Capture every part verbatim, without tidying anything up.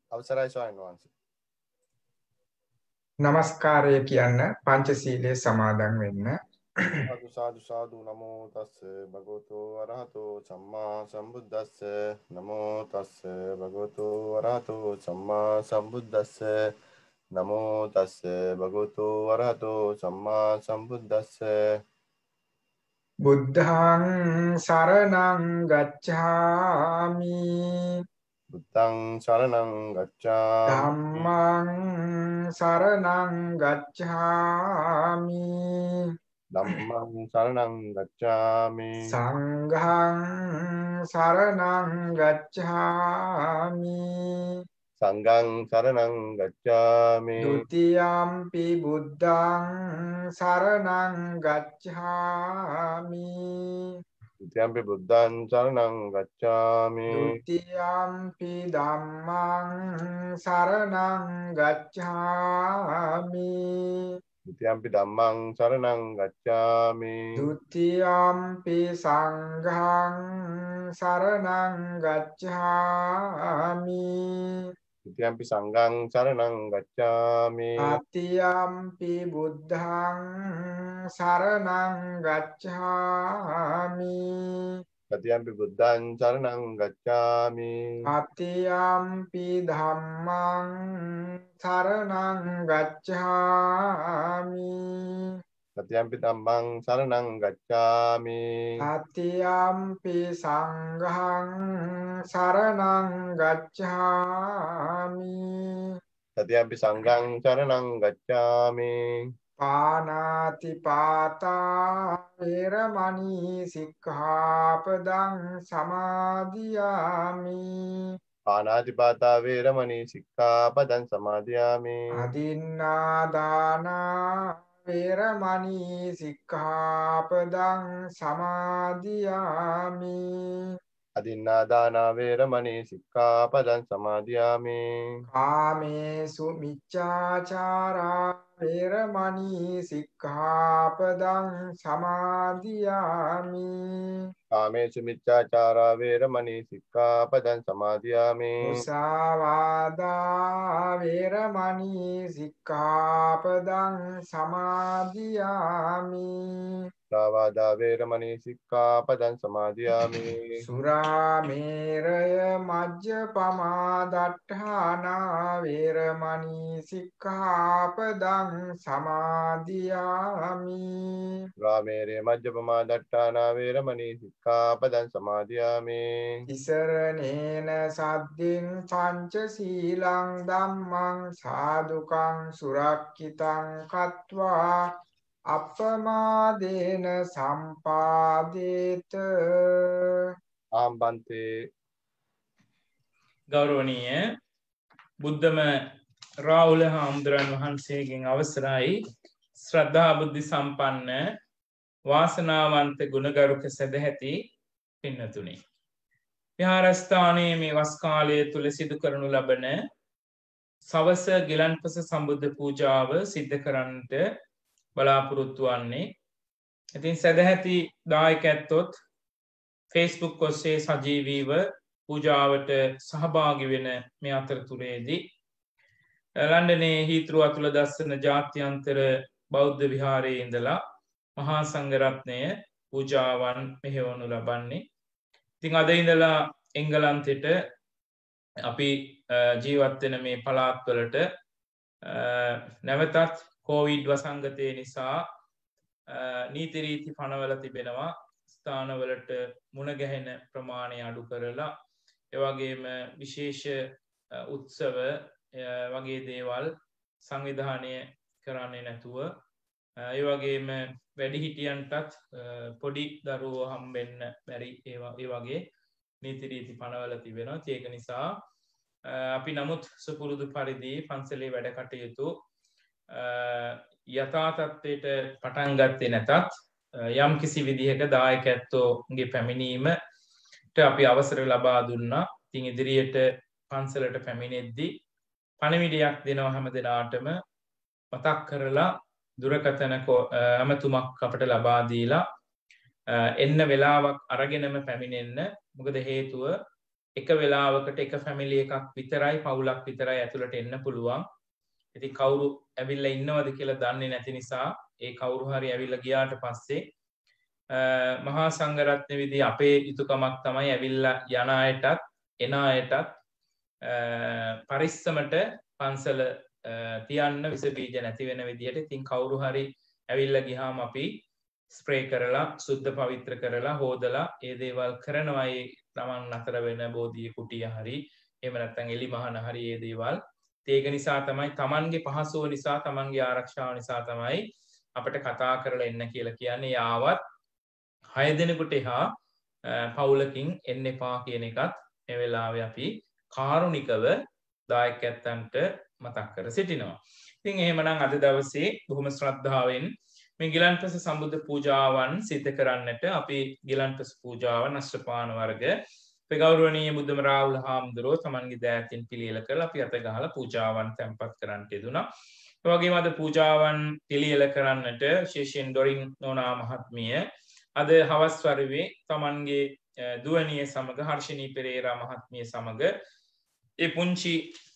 අවසරයි ස්වාමීන් වහන්සේ. නමස්කාරය කියන්න පංචශීලයේ සමාදන් වෙන්න. සාදු සාදු සාදු නමෝ තස්ස භගවතු අරහතෝ සම්මා සම්බුද්දස්ස නමෝ තස්ස භගවතු අරහතෝ සම්මා සම්බුද්දස්ස නමෝ තස්ස භගවතු අරහතෝ සම්මා සම්බුද්දස්ස බුද්ධං සරණං ගච්ඡාමි බුද්ධං शरणं गच्छामि ධම්මං සරණං ගච්ඡාමි ධම්මං शरणं गच्छामि සංඝං සරණං ගච්ඡාමි සංඝං शरणं गच्छामि ဒ ුතියම්පි බුද්ධං සරණං ගච්ඡාමි द्वितीयंपि बुद्धं शरणं गच्छामि ဒ ුතියම්පි ධම්මං සරණං ගච්ඡාමි द्वितीयंपि धम्मं शरणं गच्छामि ဒ ුතියම්පි සංඝං සරණං ගච්ඡාමි द्वितीयंपि संघं शरणं गच्छामि තතියම්පි බුද්ධං සරණං ගච්ඡාමි तृतीयंपि बुद्धं शरणं गच्छामि තතියම්පි ධම්මං සරණං ගච්ඡාමි तृतीयंपि धम्मं शरणं गच्छामि තතියම්පි සංඝං සරණං ගච්ඡාමි तृतीयंपि संघं शरणं गच्छामि පානාති පාතා වේරමණී සික්ඛාපදං සමාදියාමි पानातिपाता वेरमणि सिक्खापदं समादयामि අදින්නා දානා වේරමණී සික්ඛාපදං සමාදියාමි අදින්නාදානා වේරමණී සික්ඛාපදං සමාදියාමි කාමේසු මිච්ඡාචාරා වේරමණී සික්ඛාපදං සමාදියාමි කාමේසු මිච්ඡාචාරා වේරමණී සික්ඛාපදං සමාදියාමි මුසාවාදා වේරමණී සික්ඛාපදං සමාදියාමි සාවාදා වේරමණී සික්ඛාපදං සමාදියාමි සුරාමේරය මජ්ජපමා දට්ඨානා වේරමණී සික්ඛාපදං සමාදියාමි රාමේරේ මජ්ජපමා දට්ඨානා වේරමණී සික්ඛාපදං සමාදියාමි ඉසරණේන සද්දින් පංචශීලං ධම්මං සාදුකං සුරක්ඛිතං කତ୍වා අප්පමාදේන සම්පාදේත ආම්බන්තේ ගෞරවනීය බුද්ධම රාහුල හාමුදුරන් වහන්සේගෙන් අවසරයි ශ්‍රද්ධා බුද්ධි සම්පන්න වාසනාවන්ත ගුණගරුක සදැහැති පින්නතුනි විහාරස්ථානයේ මේ වස් කාලය තුල සිදු කරනු ලබන සවස ගිලන්පස සම්බුද්ධ පූජාව සිද්ධ කරන්නට බලාපොරොත්තු වන්නේ. ඉතින් සදැහැති දායකයන්තොත් Facebook ඔස්සේ සජීවීව පූජාවට සහභාගී වෙන මේ අතරතුරේදී ලන්ඩනයේ හීත්‍රු අතුල දස්සන ජාත්‍යන්තර බෞද්ධ විහාරයේ ඉඳලා මහා සංඝරත්නය පූජාවන් මෙහෙවනු ලබන්නේ. ඉතින් අද ඉඳලා එංගලන්තෙට අපි ජීවත් වෙන මේ පළාත්වලට නැවතත් කොවිඩ් වසංගතය නිසා නීති රීති පනවල තිබෙනවා. ස්ථානවලට මුණ ගැහෙන ප්‍රමාණය අඩු කරලා එවැගේම විශේෂ උත්සව වගේ දේවල් සංවිධානය කරන්නේ නැතුව ඒ වගේම වැඩිහිටියන්ටත් පොඩි දරුවෝ හම්බෙන්න බැරි ඒවා ඒ වගේ නීති රීති පනවල තිබෙනවා. ඒක නිසා අපි නමුත් සුපුරුදු පරිදි පන්සලේ වැඩ කටයුතු යථා තත්ත්වයට පටන් ගත්තේ නැතත් යම් කිසි විදිහක දායකත්වෝගේ පැමිණීමට අපි අවසර ලබා දුන්නා. ඉතින් ඉදිරියට පන්සලට පැමිණෙද්දී පණිවිඩයක් දෙනවා හැම දිනාටම මතක් කරලා දුරකථන ඇමතුමක් අපට ලබා දීලා එන්න වෙලාවක් අරගෙනම පැමිණෙන්න. මොකද හේතුව එක වෙලාවකට එක ෆැමිලි එකක් විතරයි පවුලක් විතරයි ඇතුළට එන්න පුළුවන්. ඉතින් කවුරු ඇවිල්ලා ඉන්නවද කියලා දන්නේ නැති නිසා ඒ කවුරු හරි ඇවිල්ලා ගියාට පස්සේ මහා සංඝරත්නය විදිහේ අපේ යුතුයකමක් තමයි ඇවිල්ලා යන අයටත් එන අයටත් පරිස්සමට පන්සල තියන්න විස බීජ නැති වෙන විදිහට. ඉතින් කවුරු හරි ඇවිල්ලා ගියාම අපි ස්ප්‍රේ කරලා සුද්ධ පවිත්‍ර කරලා හොදලා ඒ දේවල් කරනවා. ඒ තමන් නතර වෙන බෝධිය කුටිය හරි එහෙම නැත්නම් එලි මහන හරි ඒ දේවල්. ඒක නිසා තමයි තමන්ගේ පහසුව නිසා තමන්ගේ ආරක්ෂාව නිසා තමයි අපිට කතා කරලා එන්න කියලා කියන්නේ. යාවත් හය දෙනෙකුට එහා පවුලකින් එන්න එපා කියන එකත් මේ වෙලාවේ අපි කාරුණිකව දායකයන්ට මතක් කර සිටිනවා. ඉතින් එහෙමනම් අද දවසේ බොහොම ශ්‍රද්ධාවෙන් මේ ගිලන්පස සම්බුද්ධ පූජාවන් සිදු කරන්නට අපි ගිලන්පස පූජාවන් අෂ්ටපාන වර්ග ගෞරවනීය බුද්ධම රාහුල හාමුදුරුවෝ තමන්ගේ දෑතින් පිළියෙල කරලා අපි අත ගහලා පූජාවන් තැන්පත් කරන්නට යෙදුණා. ඒ වගේම අද පූජාවන් පිළියෙල කරන්නට විශේෂයෙන් ඩොරින් නෝනා මහත්මිය අද හවස් වරුවේ තමන්ගේ දුවනිය සමග හර්ෂණී පෙරේරා මහත්මිය සමග ඒ පුංචි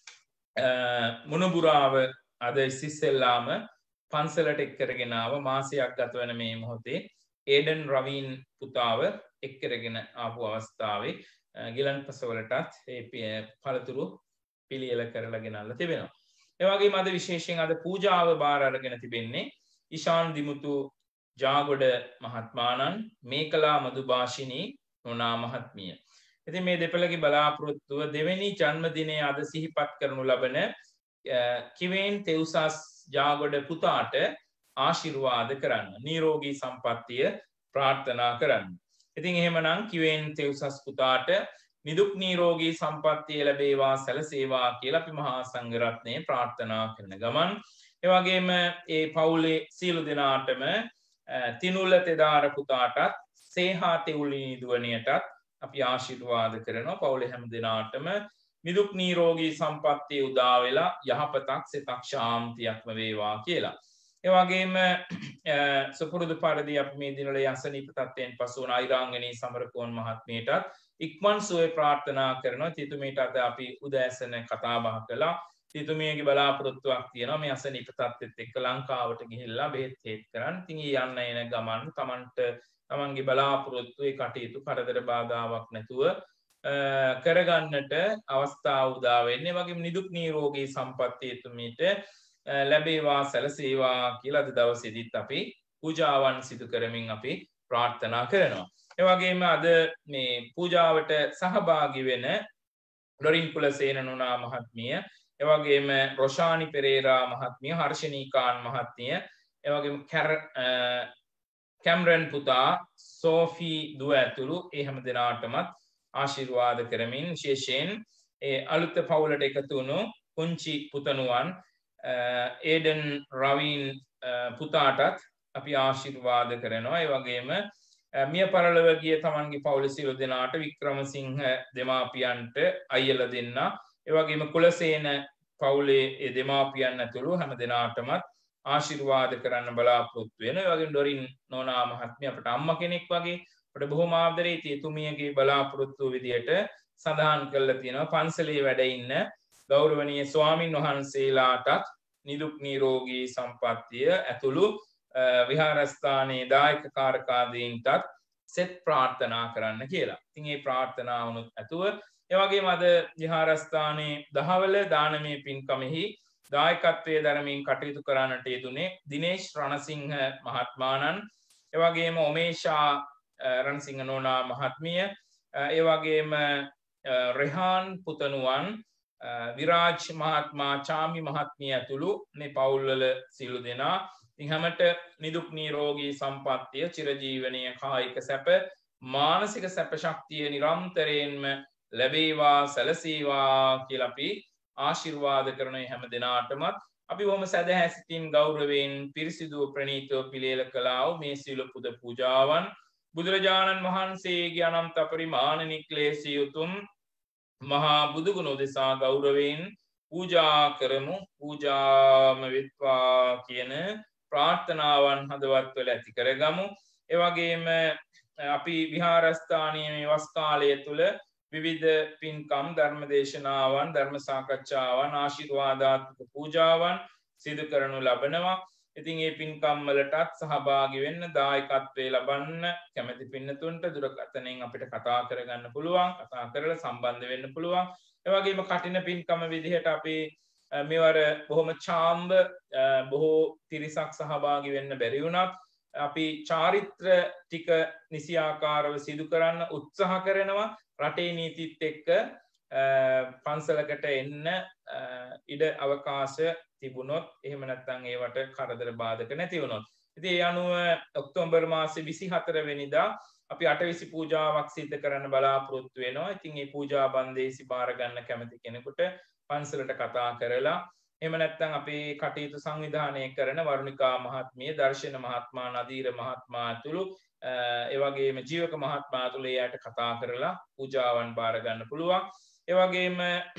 මුණුබුරාව අද ඉස්සෙල්ලාම පන්සලට එක් කරගෙන ආව මාසයක් ගත වෙන මේ මොහොතේ ඒඩන් රවීන් පුතාව එක් කරගෙන ආපු අවස්ථාවේ ගිලන්පස වලටත් ඒ පළතුරු පිළියෙල කරලා ගෙනල්ලා තිබෙනවා. ඒ වගේම අද විශේෂයෙන් අද පූජාව බාර අරගෙන තිබෙන්නේ ඉෂාන් දිමුතු ජාගොඩ මහත්මාණන් මේකලා මදුභාෂිනී නෝනා මහත්මිය. ඉතින් මේ දෙපළගේ බලාපොරොත්තුව දෙවෙනි ජන්මදිනය අද සිහිපත් කරනු ලබන කිවෙන් තෙව්සස් ජාගොඩ පුතාට ආශිර්වාද කරන්න. නිරෝගී සම්පන්නිය ප්‍රාර්ථනා කරන්න. ඉතින් එහෙමනම් කිවෙන් තෙව්සස් පුතාට නිදුක් නිරෝගී සම්පන්නිය ලැබේවා සැලසේවා කියලා අපි මහා සංඝරත්නයේ ප්‍රාර්ථනා කරන ගමන් ඒ වගේම ඒ පවුලේ සියලු දෙනාටම තිනුල තෙදාර පුතාටත් සේහා තෙවුලිනී දුවණියටත් අපි ආශිර්වාද කරනවා. පවුලේ හැම දෙනාටම නිදුක් නිරෝගී සම්පන්නිය උදා වෙලා යහපතක් සිතක් ශාන්තියක්ම වේවා කියලා. ඒ වගේම සුපුරුදු පරිදි අපි මේ දිනවල යසනීප තත්ත්වයෙන් පසු වුණ අයිරාංගනී සමරකෝන් මහත්මියටත් ඉක්මන් සුවය ප්‍රාර්ථනා කරනවා. තිතුමියට අද අපි උදෑසන කතා බහ කළා. තිතුමියගේ බලාපොරොත්තුවක් තියෙනවා මේ අසනීප තත්ත්වෙත් එක්ක ලංකාවට ගිහිල්ලා බෙහෙත් හේත් කරන්න. ඉතින් ඊ යන්න එන ගමන් තමන්ට තමන්ගේ බලාපොරොත්තු ඒ කටයුතු කරදර බාධාවක් නැතුව කරගන්නට අවස්ථාව උදා වෙන්නේ. වගේම නිදුක් නිරෝගී සම්පන්නිය තුමිට ලැබේවා සැලසේවා කියලා අද දවසේදීත් අපි පූජාවන් සිදු කරමින් අපි ප්‍රාර්ථනා කරනවා. ඒ වගේම අද මේ පූජාවට සහභාගී වෙන ඩොරින් කුලසේන නෝනා මහත්මිය, ඒ වගේම රොෂානි පෙරේරා මහත්මිය, හර්ෂණී කාන් මහත්මිය, ඒ වගේම කැමරන් පුතා, සෝෆී දුව ඇතුළු ඒ හැම දෙනාටමත් ආශිර්වාද කරමින් විශේෂයෙන් ඒ අලුත් පවුලට එකතු වුණු පුංචි පුතණුවන් ඒඩන් රවීන් පුතාටත් අපි ආශිර්වාද කරනවා. ඒ වගේම මිය පරලොව ගිය තමන්ගේ පවුල සියලු දෙනාට වික්‍රමසිංහ දෙමාපියන්ට අයියලා දෙන්න, ඒ වගේම කුලසේන පවුලේ ඒ දෙමාපියන් ඇතුළු හැම දෙනාටමත් ආශිර්වාද කරන්න බලාපොරොත්තු වෙනවා. ඒ වගේම ඩොරින් නෝනා මහත්මිය අපට අම්මා කෙනෙක් වගේ අපට බොහොම ආදරේ තියතුමියගේ බලාපොරොත්තු විදියට සඳහන් කරලා තියෙනවා. පන්සලේ වැඩ ඉන්න ගෞරවනීය ස්වාමින් වහන්සේලාටත් නිදුක් නිරෝගී සම්පන්නිය ඇතුළු විහාරස්ථානයේ දායක කාර්කාදීන්ටත් සෙත් ප්‍රාර්ථනා කරන්න කියලා. ඉතින් මේ ප්‍රාර්ථනාවනුත් ඇතුව ඒ වගේම අද විහාරස්ථානයේ දහවල දානමය පින්කමෙහි දායකත්වයේ දරමින් කටයුතු කරන්නට යෙදුනේ දිනේෂ් රණසිංහ මහත්මාණන්, ඒ වගේම ඔමේෂා රණසිංහ නෝනා මහත්මිය, ඒ වගේම රෙහාන් පුතණුවන්, විරාජ් මහත්මා, චාමි මහත්මිය ඇතුළු මේ පවුල්වල සියලු දෙනා ඉතින් හැමට නිදුක් නිරෝගී සම්පන්නිය, චිරජීවනීය කායික සැප, මානසික සැප ශක්තිය නිරන්තරයෙන්ම ලැබේවා සැලසේවා කියලා අපි ආශිර්වාද කරන හැම දෙනාටමත් අපි බොහොම සදහැ සිතින් ගෞරවයෙන් පිරිසිදුව ප්‍රණීතව පිළියෙල කළා වූ මේ සීල පුද පූජාවන් බුදුරජාණන් වහන්සේගේ අනන්ත පරිමාණ නික්ලේශී උතුම් මහා බුදුගුණ උදෙසා ගෞරවයෙන් පූජා කරමු. පූජාම වෙත්වා කියන ප්‍රාර්ථනාවන් හදවත්වල ඇති කරගමු. ඒ වගේම අපි විහාරස්ථානයේ මේ වස් කාලය තුල විවිධ පින්කම් ධර්ම දේශනාවන් ධර්ම සාකච්ඡාවන් ආශිර්වාදාත්මක පූජාවන් සිදු කරනු ලබනවා. ඉතින් මේ පින්කම් වලටත් සහභාගී වෙන්න දායකත්වයේ ලබන්න කැමැති පින්නතුන්ට දුරකථනයෙන් අපිට කතා කරගන්න පුළුවන්. කතා කරලා සම්බන්ධ වෙන්න පුළුවන්. ඒ වගේම කටින පින්කම විදිහට අපි මේවර බොහොම ඡාම්බ බොහෝ තිරිසක් සහභාගී වෙන්න බැරි වුණත් අපි චාරිත්‍ර ටික නිසියාකාරව සිදු කරන්න උත්සාහ කරනවා. රටේ නීතිත් එක්ක පන්සලකට එන්න ඉඩ අවකාශ තිබුණොත් එහෙම නැත්නම් ඒවට කරදර බාධක නැති වුණොත්. ඉතින් ඒ අනුව ඔක්තෝබර් මාසේ විසිහතර වෙනිදා අපි අටවිසි පූජාවක් සිදු කරන්න බලාපොරොත්තු වෙනවා. ඉතින් මේ පූජා බන්දේසි බාර ගන්න කැමති කෙනෙකුට පන්සලට කතා කරලා එහෙම නැත්නම් අපි කටයුතු සංවිධානය කරන වරුණිකා මහත්මිය, දර්ශන මහත්මයා, නදීර මහත්මයා ඇතුළු ඒ වගේම ජීවක මහත්මයා ඇතුළු එයාට කතා කරලා පූජාවන් බාර ගන්න පුළුවන්. ඒ වගේම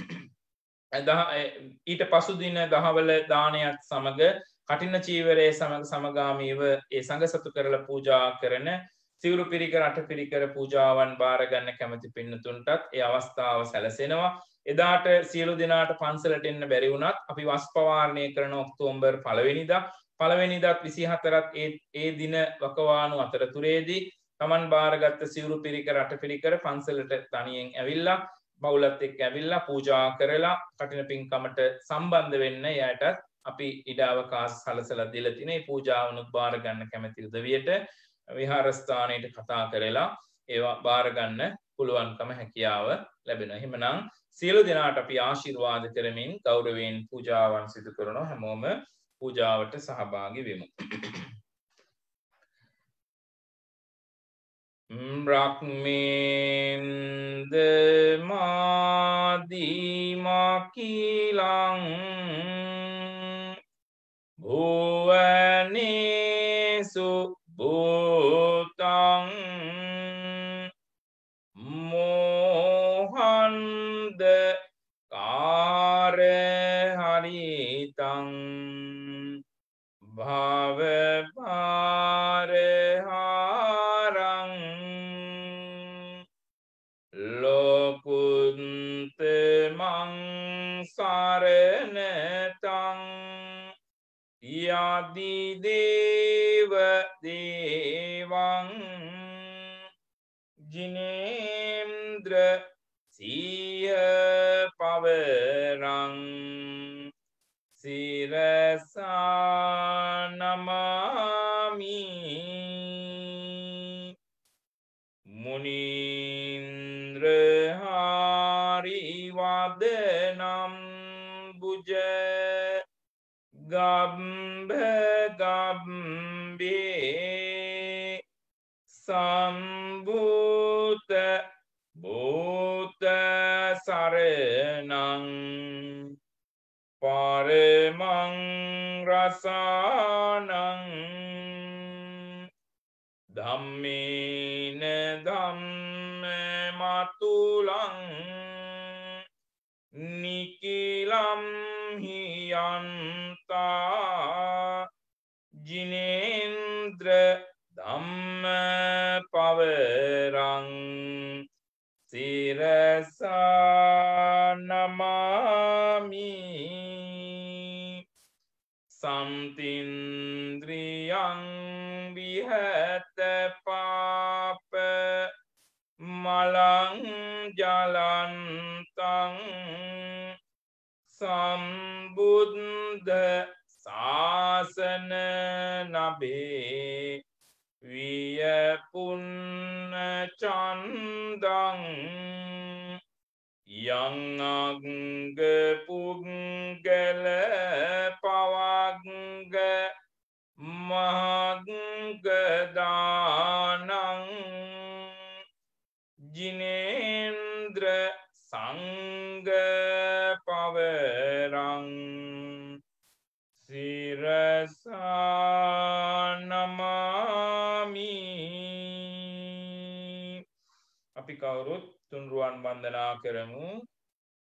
ඊට පසුදින දහවල දානයත් සමග කටින චීවරයේ සමග සමගාමීව ඒ සංඝ සතු කරලා පූජා කරන සිවුරු පිරිකර අට පිරිකර පූජාවන් බාර ගන්න කැමති පින්නතුන්ටත් ඒ අවස්ථාව සැලසෙනවා. එදාට සියලු දෙනාට පන්සලට එන්න බැරි වුණත් අපි වස් පවාරණය කරන ඔක්තෝබර් පළවෙනිදා පළවෙනිදාත් විසිහතරත් ඒ ඒ දින වකවානු අතරතුරේදී Taman බාරගත්ත සිවුරු පිරිකර අට පිරිකර පන්සලට තනියෙන් ඇවිල්ලා බවුලත් එක්ක ඇවිල්ලා පූජා කරලා කටින පින්කමට සම්බන්ධ වෙන්න එයාටත් අපි ඉඩ අවකාශ සලසලා දීලා තිනේ. මේ පූජාවනුත් බාර ගන්න කැමති උදවියට විහාරස්ථානයට කතා කරලා ඒවා බාර ගන්න පුළුවන්කම හැකියාව ලැබෙනවා. එහෙමනම් සියලු දෙනාට අපි ආශිර්වාද කරමින් ගෞරවයෙන් පූජාවන් සිදු කරනවා. හැමෝම පූජාවට සහභාගී වෙමු. Brahmend Madimakilang Bhuvanesu Bhutang Mohanda Kareharitang Bhavaparang Lokuntemang Saranatang Yadi Deva Devang Jinemdra Siya Pavarang Sirasa Namami Munindra Hari Vadanam Buja Gambha Gambe Sambhuta Bhuta Saranang Paramang Rasanang Dhammena Dhamme Matulang Nikilam Hiyanta Jinendra Dhamma Pavarang Sirasa Namami Samtindriyang Vihata Papa Malang Jalantang Sambuddha Sasana Nabe Viyapunna Chandang Yang Anga Punggala Pawagga Mahaggadanang Jinendra Sangha Pavarang Sirasa Namami. අපි කවුරුත් තුන්රුවන් වන්දනා කරමු.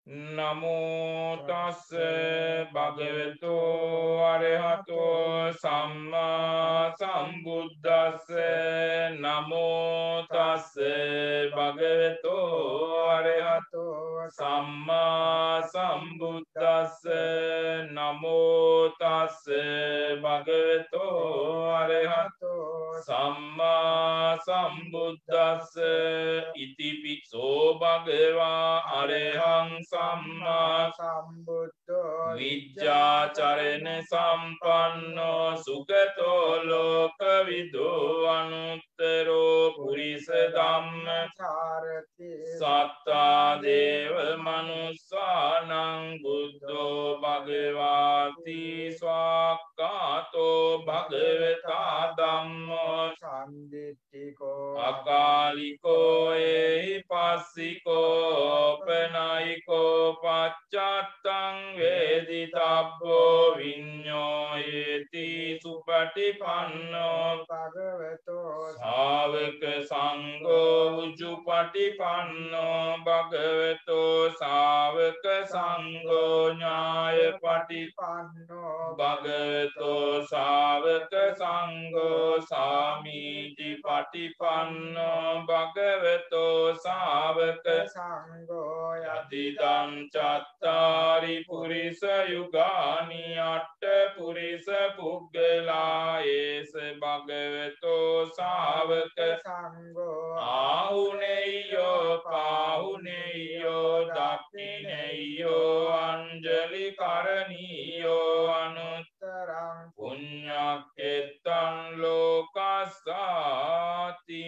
නමෝ තස්ස භගවතු අරහතෝ සම්මා සම්බුද්දස්ස නමෝ තස්ස භගවතු අරහතෝ සම්මා සම්බුද්දස්ස නමෝ තස්ස භගවතු අරහතෝ සම්මා සම්බුද්දස්ස ඉතිපිසෝ භගවා අරහං සම්මා සම්බුද්ධෝ විජ්ජාචරණ සම්පන්නෝ සුගතෝ ලෝකවිදෝ අනුත්තරෝ පුරිස ධම්මචාරති සත්තා දේව මනුස්සානං බුද්ධෝ භගවාති ස්වාක්ඛාතෝ භගවතා ධම්මෝ සම්දිට්ඨිකෝ අකාලිකෝ ඒහි පස්සිකෝ පනයිකෝ පච්චත්තං වේදිතබ්බෝ විඤ්ඤෝයති සුපටිපන්නෝ භගවතෝ ශාවක සංඝෝ උජුපටිපන්නෝ භගවතෝ ශාවක සංඝෝ ඥායපටිපන්නෝ භගවතෝ ශාවක සංඝෝ සාමීචි පටිපන්නෝ භගවතෝ ශාවක සංඝෝ යතිදං චත්තාරි පුරිස යුගානි අට්ඨ පුරිස පුග්ගලා ඒස භගවතෝ ශාවක සංඝෝ ආහුනේයෝ පාහුනේයෝ දක්ඛිනේයෝ අංජලි කරණීයෝ අනුත්තරං පුඤ්ඤක්ඛෙත්තං ලෝකස්සාති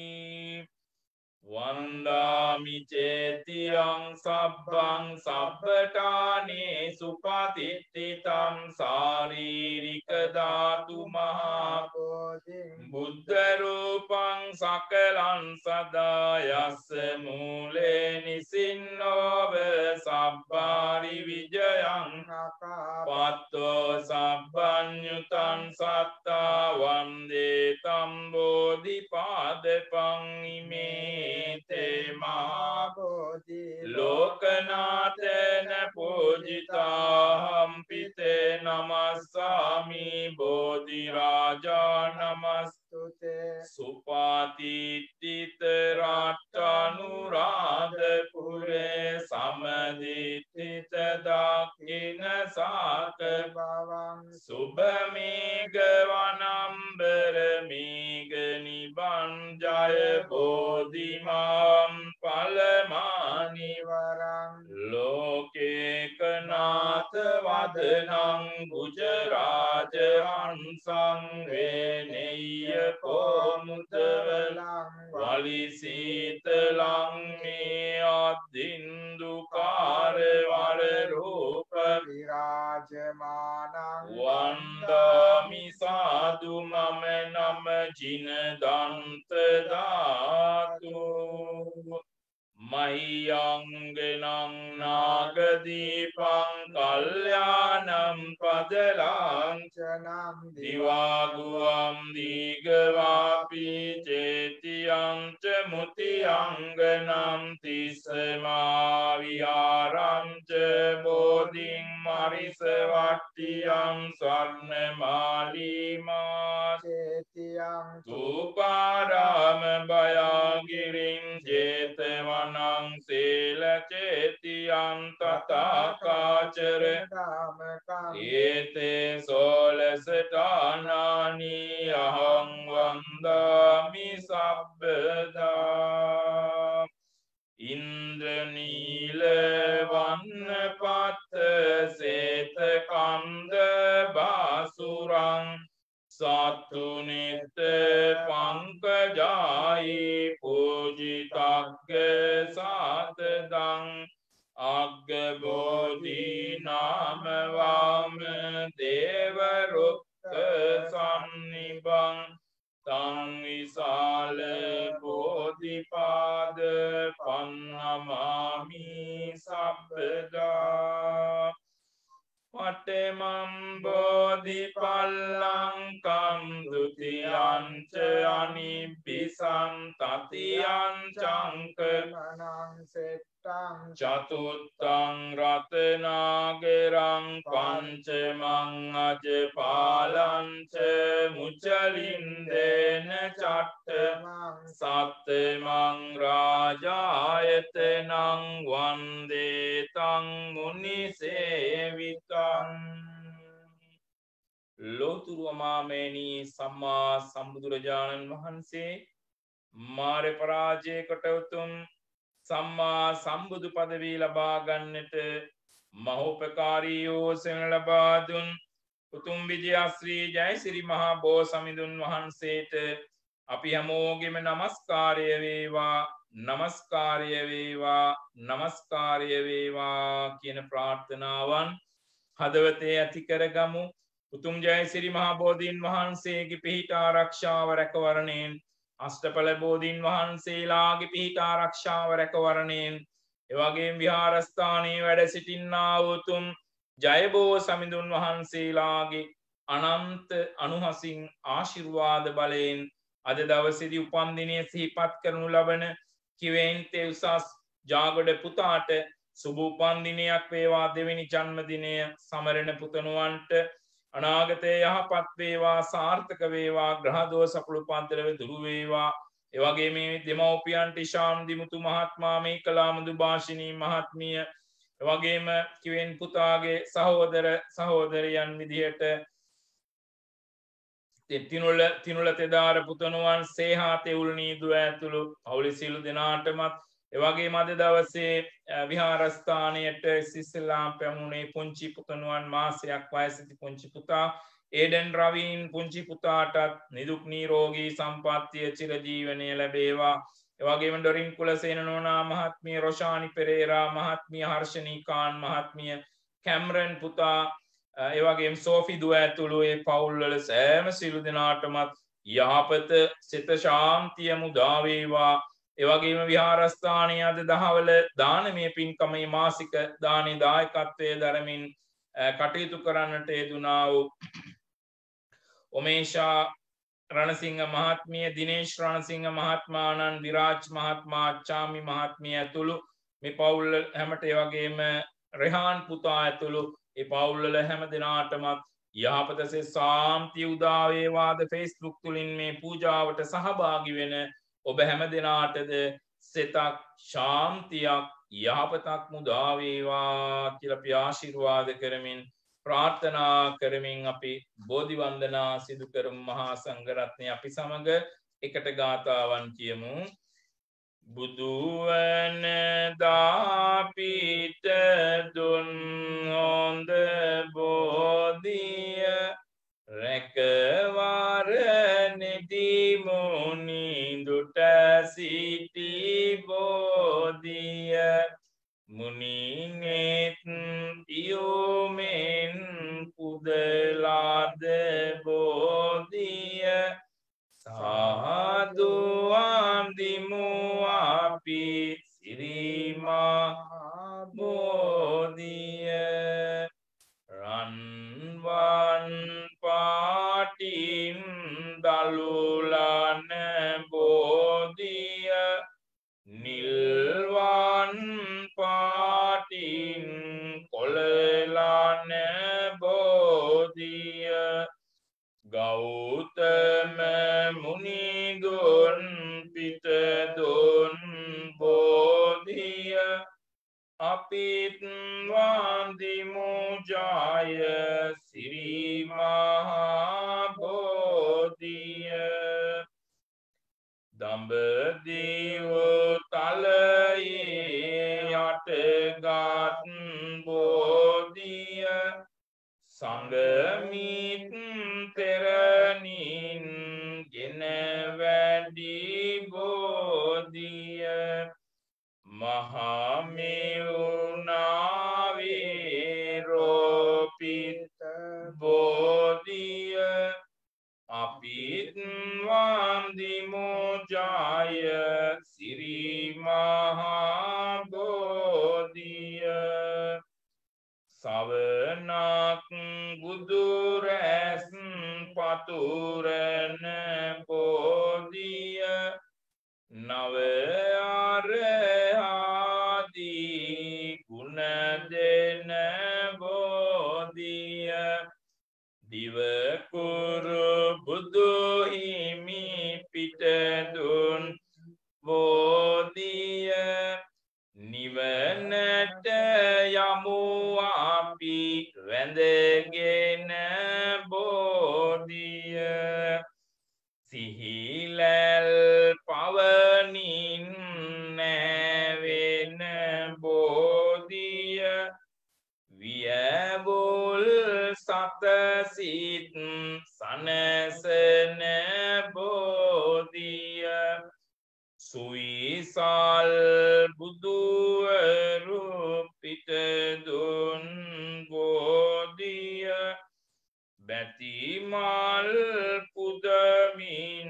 වන්දාමි චේතියං සබ්බං සබ්බඨානේ සුපතිට්ඨිතං සාරීරික ධාතු මහා බෝධිං බුද්ධ රූපං සකලං සදා යස්ස මූලේ නිසින්නෝව සබ්බාරි විජයං පත්තෝ සබ්බඤ්ඤුතං සත්තා වන්දේ තම් බෝධිපාදපං ඉමේ ते महाबोधि लोकनाथेन पूजिताहम्पिते नमस्सामि बोधिराजा नमस्तुते सुपातिट्ठित राट्टानुराधपुरे समदिट्ठित दाक्षिण साक भवं शुभमेघ वनम्बर मेघ निबञ्जय बोधिमां फलमानिवरं लोकेकनाथ वदनं गुजराज हंसं वेनेय्य कोमुदवलं वलिसीतलं मे अद्दिन्दुकार वररूप विराजमानं वन्दामि साधु मम नम जिन दन्त धातु मह्यङ्गनं नागदीपं कल्याणं पदलाञ्छनं दिवागुवं दीघवापि चेतियं च मुतियङ्गनं तिस्माविहारं च बोधिं मरिसवट्टियं स्वर्णमालिमा चेतियं तुकाराम भयागिरिं जेतवनं सेलचेतियं तथाकाचर एते सोलसटानानि अहं वन्दामि सब्बदा इंद्रनील वन्नपत सेतकन्द बासुरं सातुनित पंकजाई पूजितज्ञ सातदं अग्गबोधि नाम वाम देवरुक्त सन्निभं तं विशाल बोधिपाद पन्नमामि सब्बदा पटेमं बोधिपल्लंकं द्वितीयं च अनिब्बिसं तृतीयं चंकमनं චතුත්තං රතනාගරං පංචමං අජපාලංච මුචලින්දේන චට්ට සත්තමං රාජායතනං වන්දේතං මුනිසේවිතං. ලෝතුරු අමාමේනී සම්මා සම්බුදුරජාණන් වහන්සේ මාර පරාජයකට උතුම් සම්මා සම්බුදු පදවී ලබා ගන්නට මහෝපකාරී වූ සෙන ලබා දුන් උතුම් විජයශ්‍රී ජයසිරි මහා බෝසමිඳුන් වහන්සේට අපි හැමෝගෙම නමස්කාරය වේවා නමස්කාරය වේවා නමස්කාරය වේවා කියන ප්‍රාර්ථනාවන් හදවතේ ඇති කරගමු. උතුම් ජයසිරි මහා බෝධීන් වහන්සේගේ පිහිට ආරක්ෂාව රැකවරණයෙන් අෂ්ටඵල බෝධීන් වහන්සේලාගේ පිහිට ආරක්ෂාව රැකවරණයෙන් එවැගේම විහාරස්ථානයේ වැඩ සිටින්නා වූ උතුම් ජයබෝ සමිඳුන් වහන්සේලාගේ අනන්ත අනුහසින් ආශිර්වාද බලයෙන් අද දවසේදී උපන් දිනය සිහිපත් කරනු ලබන කිවෙන්තේ උසස් ජාගොඩ පුතාට සුබ උපන් දිනයක් වේවා. දෙවෙනි ජන්මදිනය සමරන පුතණුවන්ට අනාගතයේ යහපත් වේවා, සාර්ථක වේවා, ග්‍රහ දෝෂ අපලුපාන්තරව දුරු වේවා. ඒ වගේම මේ දෙමව්පියන්ට ඉශාන් දිමුතු මහත්මයා, මේකලාමුදු භාෂිනී මහත්මිය, ඒ වගේම කිවෙන් පුතාගේ සහෝදර සහෝදරියන් විදිහට තිනුල තිනුල තෙදාර පුතණුවන් සේහා තෙවුල් නීදුව ඇතුළු පවුලේ සියලු දෙනාටමත් ඒ වගේම අද දවසේ විහාරස්ථානයට සිස්ලාම් පැමුණේ පුංචි පුතණුවන් මාසයක් වයසති පුංචි පුතා ඒඩන් රවීන් පුංචි පුතාටත් නිදුක් නිරෝගී සම්පන්නිය චිරජීවනය ලැබේවා. ඒ වගේම ඩොරින් කුලසේන නෝනා මහත්මිය, රොෂානි පෙරේරා මහත්මිය, හර්ෂනී කාන් මහත්මිය, කැමරන් පුතා, ඒ වගේම සෝෆි දුව ඇතුළු ඒ පවුල් වල සෑම සියලු දෙනාටමත් යහපත සිත ශාන්තිය මුදා වේවා. ඒ වගේම විහාරස්ථානයේ අද දහවල දානමය පින්කමේ මාසික දානේ දායකත්වයේ දරමින් කටයුතු කරන්නට යෙදුනා වූ ඔමේෂා රණසිංහ මහත්මිය, දිනේෂ් රණසිංහ මහත්මාණන්, විරාජ් මහත්මයා, චාමි මහත්මිය ඇතුළු මේ පවුල් හැමට ඒ වගේම රෙහාන් පුතා ඇතුළු ඒ පවුල් වල හැම දිනාටමත් යහපත සේ සාන්තිය උදා වේවාද. Facebook තුලින් මේ පූජාවට සහභාගී වෙන ඔබ හැම දිනාටද සිතක් ශාන්තියක් යහපතක් මුදා වේවා කියලා අපි ආශිර්වාද කරමින් ප්‍රාර්ථනා කරමින් අපි බෝධි වන්දනා සිදු කරමු. මහා සංඝරත්නය අපි සමග එකට ගාථාවන් කියමු. බුදුවන දාපිට දුන් හොඳ බෝධිය රැකවරණෙති මුනිඳුට සිටි බෝධිය මුනිනෙත් තියුමෙන් පුදලාද බෝධිය සාදු වන්දිමු අපි සිරිමා බෝධිය රන්වන් පාටින් දලුලන බෝධිය නිල්වන් පාටින් කොළලන බෝධිය ගෞතම මුනිදුන් පිට දුන් බෝධිය අපිත් වන්දිමු ජය සිරි මහා බෝධිය දඹදිව තලයේ යටගත් බෝධිය සංගමිත් තෙරණින් ගෙන වැඩි බෝධිය මහමෙවුනාවේ රෝපිත බෝධිය අපිත් වන්දිමු ජය සිරි මහා බෝධිය සවනක් බුදුරැස් පතුරන බෝධිය නව අරහදී මුණ දෙන බෝධිය දිවකුරු බුදු හිමි පිට දුන් බෝධිය නිවනට යමු අපි වැඳගෙන බෝධිය සිහිලැල් පවනින් නැවෙන බෝධිය වියබුල් සතසිත සනසන බෝධිය සුයිසල් බුදුවරු පිට දුන් බෝධිය බැතිමල් පුදමින්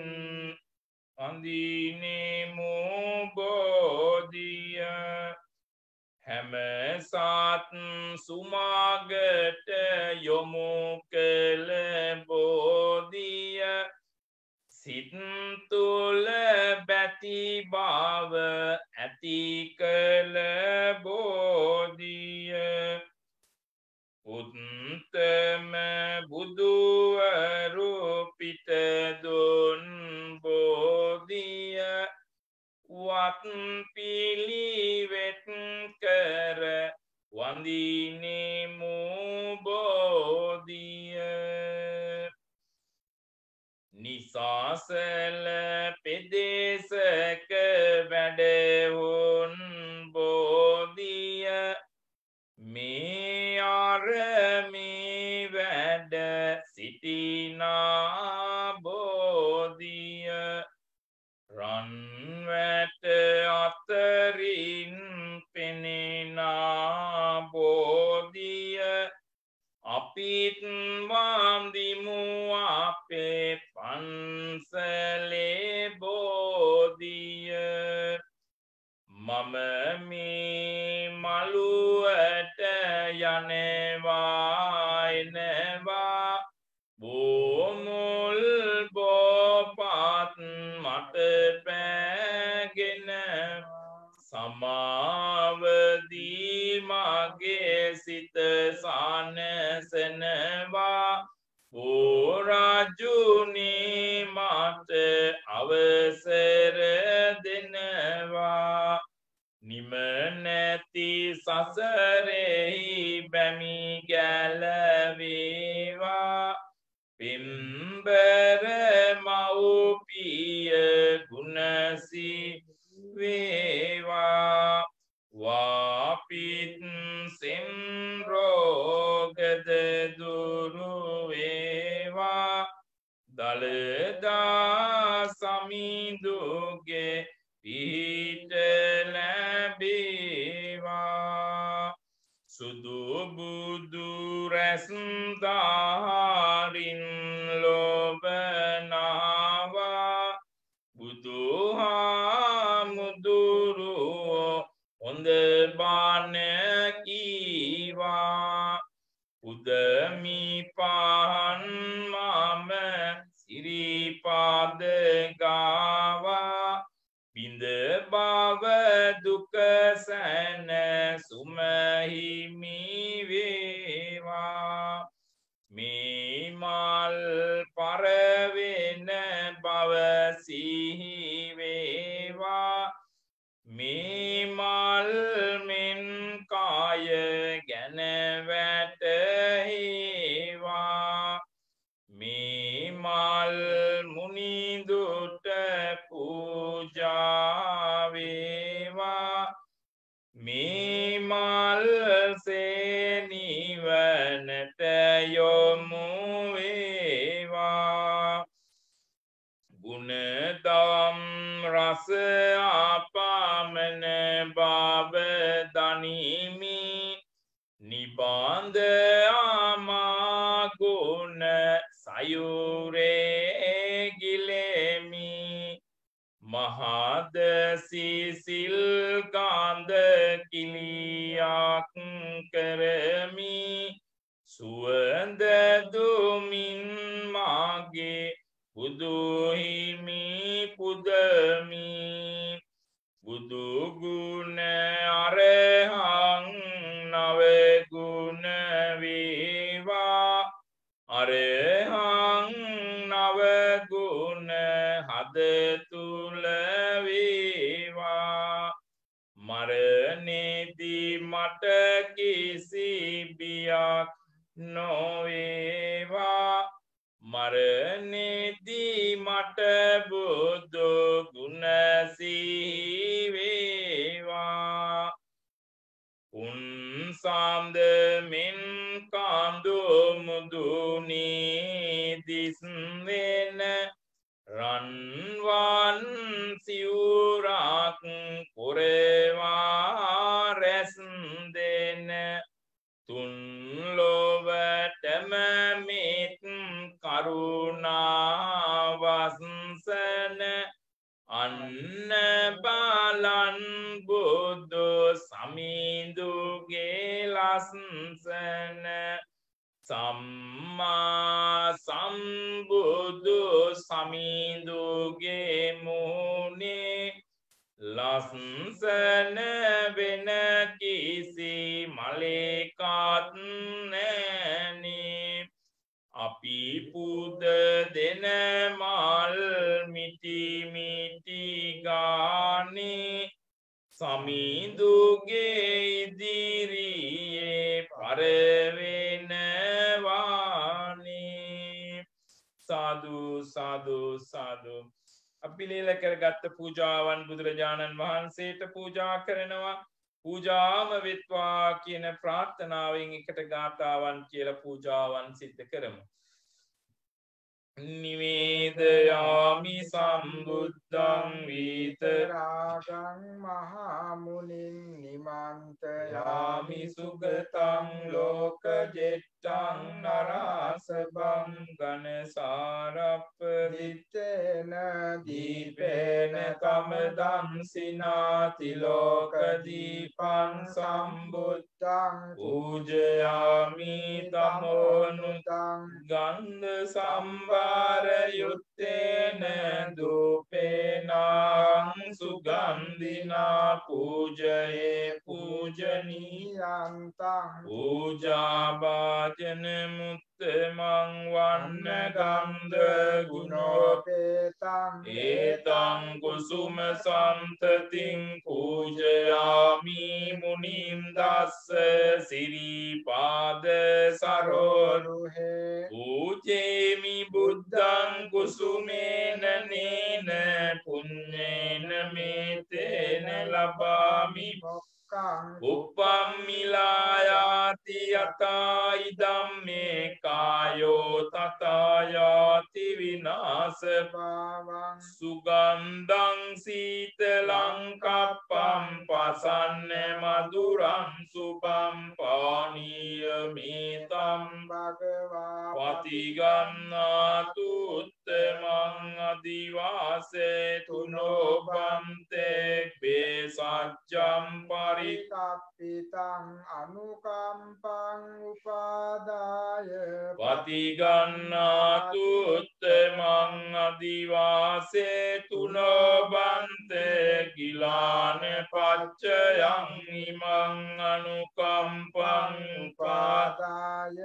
අඳිනෙමු බෝධිය හැම සත් සුමාගට යොමු කළ බෝධිය සිත් තුළ බැති බව ඇති කළ බෝධිය උත්තම බුදුවරු පිට දුන් බෝධිය වත් පිළිවෙත් කර වඳිනෙමු බෝධිය නිසාසල පෙදෙසක වැඩවුන් බෝධිය මේ අරමේ වැඩ සිටිනා බෝධිය රන්වැට අතරින් පෙනෙනා බෝධිය අපිත් වන්දිමු අපේ පන්සලේ බෝධිය මම මේ මළුවට යනවා එනවා බෝමුල් බෝපත් මට පෑගෙන සමාවදී මගේ සිත සනසනවා බෝරජුනී මට අවසර දෙනවා නිම නැති සසරෙහි බැමි ගැලවේවා පිම්බර මව්පිය ගුණසි වේවා වාපිත් සෙම්රෝගද දුරු වේවා දළදා සමිඳුගේ පිහිට ලැබේවා සුදු බුදු රැස් දාරින් ලොබනවා බුදුහාමුදුරුවෝ හොඳ බණ කීවා උදමි පහන් මම සිරිපාද ගාවා බිඳ බව දුක සැන සුමහිමි වේවා මේ මල් පරවෙන බව සිහි වේවා මේ මල් මෙන් කාය ගැන වැටේවා මේ මල් මුනිදුට පූජා වේවා මේ මල් සේනිවනට යොමු වේවා ගුණදම් රස ආපමන බව දනිමි නිබන්ධ ආමා ගුණ සයුරේ ගිලෙමි මහද සිසිල් කාන්ද කිලියක් කරමි සුවඳ දුමින් මාගේ බුදුහිමි පුදමි බුදු ගුණ අරහං අරහං නවගුණ හද තුල වේවා මරණේදී මට කිසි බියක් නොවේවා මරණේදී මට බුදු ගුණ සිහි වේවා උන් සාන්ද මෙන් කාඳු මුදුනි දිස් වෙන රන්වන් සිවුරක් පුරවා රැස් දෙන තුන් ලොවටම මෙත් කරුණා වසන අන්න බලන් බුදු සමිඳුගේ ලස්සන සම්මා සම්බුදු සමිඳුගේ මුනේ ලස්සන වෙන කිසි මලෙකත් නැනේ අපි පුද දෙන මල් මිටි මිටි ගානේ සමිඳුගේ ඉදිරියේ පරවෙනවානේ සාදු සාදු සාදු අපි ලීල කරගත්ත පූජාවන් බුදුරජාණන් වහන්සේට පූජා කරනවා පූජාම වෙත්වා කියන ප්‍රාර්ථනාවෙන් එකට ගාථාවන් කියලා පූජාවන් සිද්ධ කරමු නිවේදයාමි සම්බුද්ධං විතරාගං මහා මුනින් නිමන්තයාමි සුගතං ලෝකජෙට්ටං නරාසබං ගනසාරප්ප දිත්තේන දීපේන තමදං සිනාති ලෝක දීපං සම්බුද්ධං පූජයාමි තමෝනුතං ගන්ධ සම්බාර යුත්තේන දූපේනං සුගන්ධිනා පූජයේ පූජනීයන්තං පූජාභාජන මුත්තමං වන්න ගන්ධ ගුණෝපේතං ඒතං කුසුම සන්තතින් පූජයාමි මුනිම් දස්ස සිරිපාද සරෝරුහේ පූජේමි බුද්ධං කුසුමේන නේන පුඤ්ඤේන මේතේන ලබාමි උපම්මිලායාති යතා ඉදම්මේ කායෝ තථායාති විනාශ භාවං සුගන්ධං සීතලං කප්පං පසන්න මధుරං සුභං පානීය මේතම් භගවා පතිගන්නාතු උත්තමං අදිවාසේ තුනෝ බන්තේ බේසජ්ජම් පරිතප්පිතං අනුකම්පං උපාදාය පතිගන්නාතු උත්තමං අදිවාසේ තුනෝ බන්තේ ගිලාන පච්චයං ඉමං අනුකම්පං උපාදාය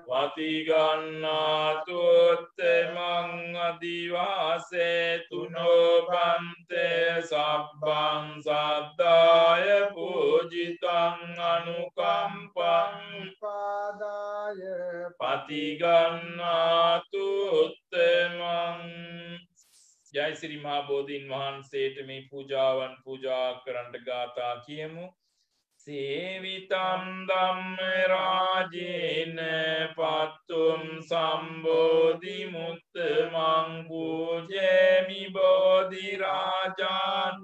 පතිගන්නාතු උත්තමං අදිවාසේ තුනෝ බන්තේ සබ්බං සද්දාය පූජිතං අනුකම්පං උපාදාය පතිගන්නාතු උත්තමං ජය ශ්‍රී මහා බෝධීන් වහන්සේට මේ පූජාවන් පූජා කරන්නට ගාථා කියමු සේවිතම් ධම්ම රාජේන පත්තුම් සම්බෝධි මුත්තමං පූජේමි බෝධි රාජානං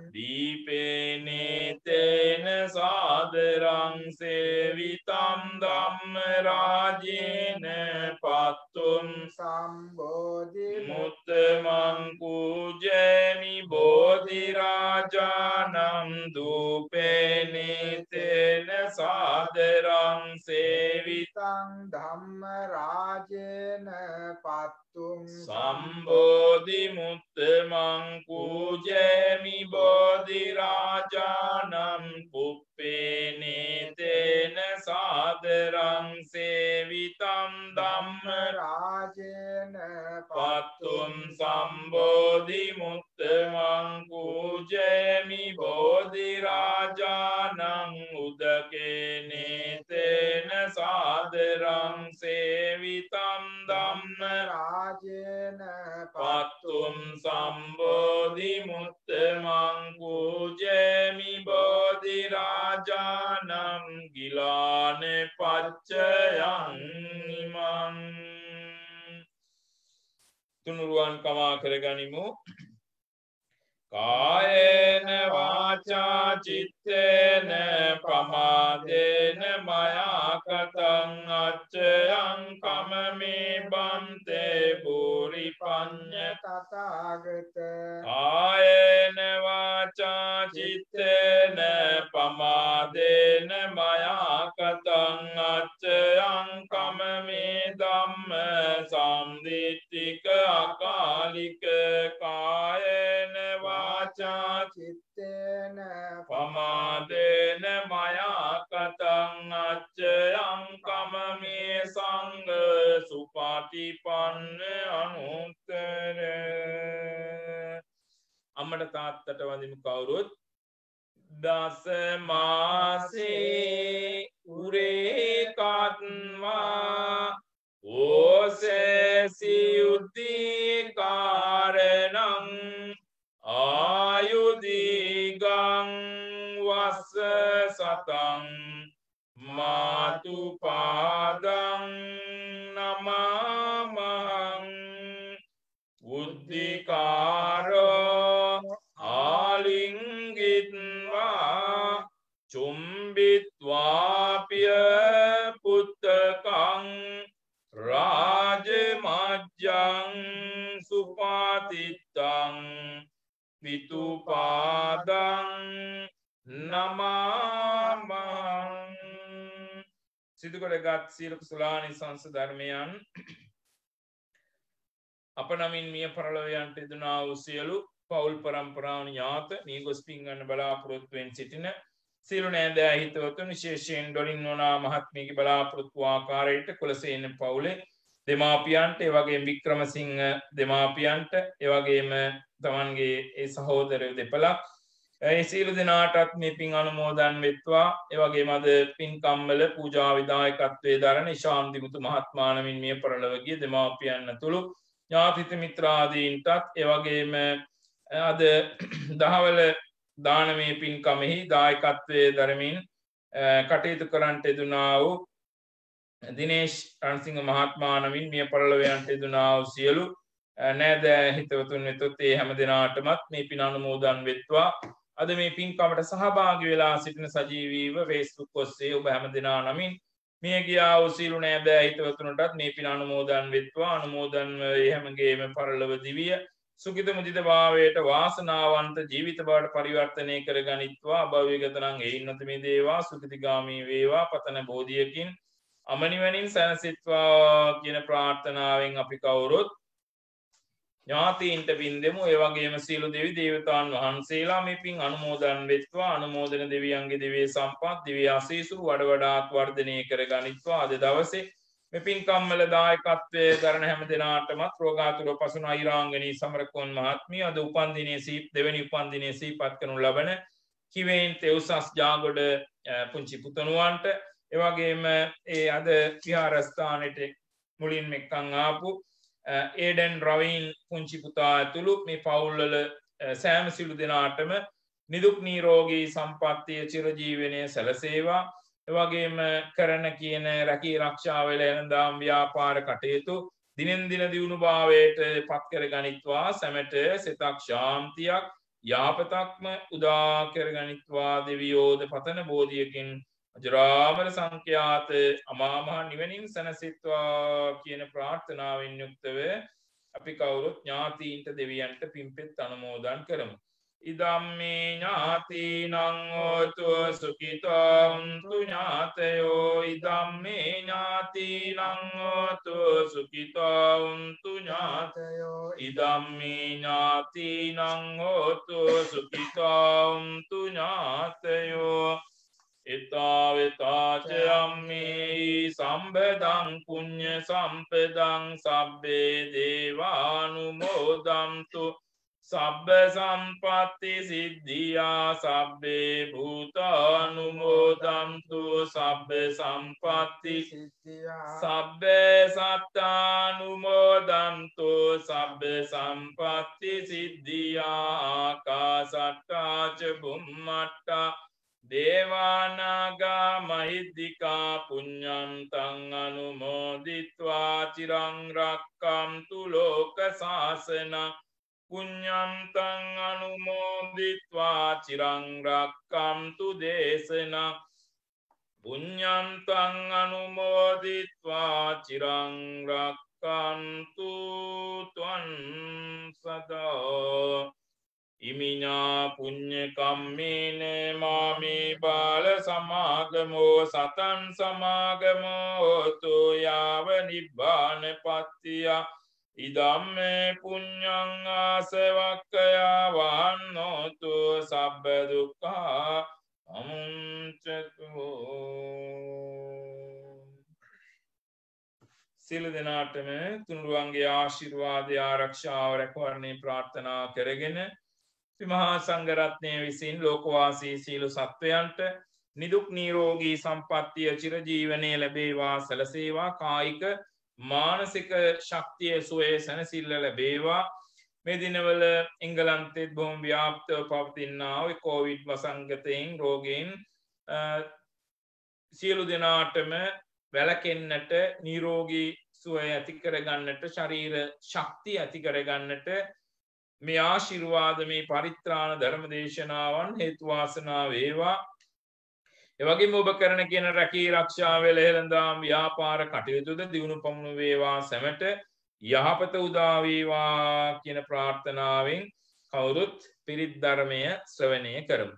දීපේනේ තේන සාදරං සේවිතම් ධම්ම රාජේන පත්තුම් සම්බෝධි මුත්තමං පූජේමි බෝධි රාජානං දූපේනේ තේන සාදරං සේවිතං ධම්ම රාජේන පත්තුම් සම්බෝධි මුත්තමං පූජේමි බෝධි රාජානං පුප්පේනේ තේන සාදරං සේවිතං ධම්ම පත්තුම් සම්බෝධි මුත්තමං පූජේමි බෝධි රාජානං උදකේ නේතේන සාදරං සේවිතම් ධම්ම රාජේන පත්තුම් සම්බෝධි මුත්තමං පූජේමි බෝධි රාජානං ගිලාන පච්චයං නිමං. තුනුරුවන් කමා කරගනිමු. කායේන වාචා චිත්තේන ප්‍රමාදේන මයා කතං අච්චයං කමමේ බන්තේ පුරි පඤ්ඤ තථාගත. කායේන වාචා චිත්තේන ප්‍රමාදේන මයා කතං අච්චයං කමමේ ධම්ම සම්දිත්තික අකාලික. කායේන වාචා චිත්තේන පමාදේන මයා කතං අච්චයං කමමේ සංඝ සුපටිපන්න අනුත්තර. අම්මට තාත්තට වඳිමු කවුරුත්. දස මාසේ උරේ කත්වා ඕසේසි උද්දී කාරණං ආයුදීගං වස්ස සතං මාතු පාදං නමමං උද්දිකාරෝ ආලිංගිත්වා චුම්බිත්වාපිය පුත්තකං රාජමජ්ජං සුපාතිත්තං පිතුපාදං නමමං. සිදුකොටගත් සියලු කුසලානිසංස ධර්මයන් අප නමින් මිය පරලොවයන්ට යෙදුනා වූ සියලු පවුල් පරම්පරාව ඥාත මේ ගොස් පින් ගන්න බලාපොරොත්තුවෙන් සිටින සියලු නෑදෑ හිතවතුන් විශේෂයෙන් ඩොලින් නෝනා මහත්මියගේ බලාපොරොත්තු ආකාරයට කුලසේන පවුලේ දෙමාපියන්ට, ඒ වගේම වික්‍රමසිංහ දෙමාපියන්ට, ඒ වගේම තමන්ගේ ඒ සහෝදරයෝ දෙපළක්, ඒ සියලු දෙනාටත් මේ පින් අනුමෝදන් වෙත්වා. ඒ වගේම අද පින්කම්වල පූජා විදායකත්වයේ දරන ඉශාන්ති මුතු මහත්මයා නමින් මිය පරලොව ගිය දෙමාපියන් ඇතුළු ඥාතිත මිත්‍රාදීන්ටත්, ඒ වගේම අද දහවල දානමය පින්කමෙහි දායකත්වයේ දරමින් කටයුතු කරන්නට යෙදුනා වූ දිනේෂ් රණසිංහ මහත්මයා නමින් මිය පරලොවයන්ට යෙදුනා වූ සියලු නෑදෑ හිතවතුන් වෙතොත් ඒ හැම දෙනාටමත් මේ පින් අනුමෝදන් වෙත්වා. අද මේ පින්කමට සහභාගී වෙලා සිටින සජීවීව Facebook ඔස්සේ ඔබ හැම දෙනා නමින් මිය ගියා වූ සියලු නෑදෑ හිතවතුන්ටත් මේ පින් අනුමෝදන් වෙත්වා. අනුමෝදන් වේ හැමගේම පරලොව දිවිය සුඛිත මුදිත භාවයට වාසනාවන්ත ජීවිත බවට පරිවර්තනය කර ගනිත්වා. අභව්‍යගත නම් එයින් නොතමේ දේවා සුඛිතගාමී වේවා පතන බෝධියකින් අමනිවනින් සැනසෙත්වා කියන ප්‍රාර්ථනාවෙන් අපි කවුරුත් ඥාතීන්ට පින් දෙමු. ඒ වගේම සියලු දෙවි දේවතාවුන් වහන්සේලා මේ පින් අනුමෝදන් වෙත්වා. අනුමෝදන දෙවියන්ගේ දිව්‍ය සම්පත් දිව්‍ය ආශීසු වඩ වඩාත් වර්ධනය කර ගනිත්වා. අද දවසේ මේ පින්කම් වල දායකත්වයේ දරන හැම දෙනාටමත් රෝගාතුර පසුන අයිරාංගනී සමරකෝන් මහත්මිය අද උපන් දිනයේ සී දෙවැනි උපන් දිනයේ සීපත් කරනු ලබන කිවෙන් තෙව්සස් ජාගොඩ පුංචි පුතණුවන්ට, ඒ වගේම ඒ අද විහාරස්ථානෙට මුලින්ම එක්කන් ආපු ඒඩන් රවීන් පුංචි පුතා ඇතුළු මේ පවුල්වල සෑම සිළු දෙනාටම නිදුක් නිරෝගී සම්පන්නිය චිරජීවනය සැලසේවා. එවැගේම කරන කියන රැකී ආරක්ෂා වල එනදාම් ව්‍යාපාර කටයුතු දිනෙන් දින දියුණු භාවයට පත් කර ගනිත්වා. සැමට සිතක් ශාන්තියක් යහපතක්ම උදා කර ගනිත්වා. දෙවියෝද පතන බෝධියකින් අජරාමර සංඛ්‍යාත අමා මහ නිවනින් සැනසෙත්වා කියන ප්‍රාර්ථනාවෙන් යුක්තව අපි කවුරුත් ඥාතීන්ට දෙවියන්ට පින්පෙත් අනුමෝදන් කරමු. ඉදම්මේ ඥාතිනං හෝතු සුඛිතෝ හුන්තු ඥාතයෝ. ඉදම්මේ ඥාතිනං හෝතු සුඛිතෝ හුන්තු ඥාතයෝ. ඉදම්මේ ඥාතිනං හෝතු සුඛිතෝ හුන්තු ඥාතයෝ. ඊතාවතාච අම්මේ සම්බදං පුඤ්ඤ සම්පදං සබ්බේ දේවානුමෝදන්තු සබ්බ සම්පatti සිද්ධියා සබ්බේ භූතානුමෝදන්තු සබ්බ සම්පatti සිද්ධියා සබ්බ සත්තානුමෝදන්තු සබ්බ සම්පatti සිද්ධියා ආකාසට්ටා ච බුම්මට්ටා දේවානාගා මහිද්దికා පුඤ්ඤන්තං අනුමෝදිත්වා චිරං රක්ඛන්තු ලෝක සාසනං පුඤ්ඤන්තං අනුමෝදිත්වා චිරං රක්ඛන්තු දේශනං පුඤ්ඤන්තං අනුමෝදිත්වා චිරං රක්ඛන්තු ත්වං සදා ඉමිනා පුඤ්ඤ කම්මේන මාමේ බාල සමාගමෝ සතං සමාගමෝ තු යාව නිබ්බාන පත්තිය ඉදම්මේ පුඤ්ඤං ආසවක්ඛයා වන්නෝතු සබ්බ දුක්ඛා අමුංචතු සියලු දෙනාටම තුනුරුවන්ගේ ආශිර්වාදය ආරක්ෂාව රැකවරණය ප්‍රාර්ථනා කරගෙන මහා සංඝරත්නය විසින් ලෝකවාසී සියලු සත්වයන්ට නිදුක් නිරෝගී සම්පන්නිය චිරජීවනයේ ලැබේවා සැලසේවා කායික මානසික ශක්තිය සුවය සැනසෙල්ල ලැබේවා මේ දිනවල එංගලන්තයේ බොහොම ව්‍යාප්තව පවතිනා ওই කොවිඩ් වසංගතයෙන් රෝගීන් සියලු දෙනාටම වැළකෙන්නට නිරෝගී සුවය ඇති කරගන්නට ශරීර ශක්තිය ඇති කරගන්නට මේ ආශිර්වාද මේ පරිත්‍රාණ ධර්ම දේශනාවන් හේතු වාසනා වේවා. ඒ වගේම ඔබ කරන කියන රැකී ආරක්ෂා වෙලෙලඳාම් ව්‍යාපාර කටයුතුද දියුණු පමුණු වේවා සැමට යහපත උදා වේවා කියන ප්‍රාර්ථනාවෙන් කවුරුත් පිරිත් ධර්මය ශ්‍රවණය කරමු.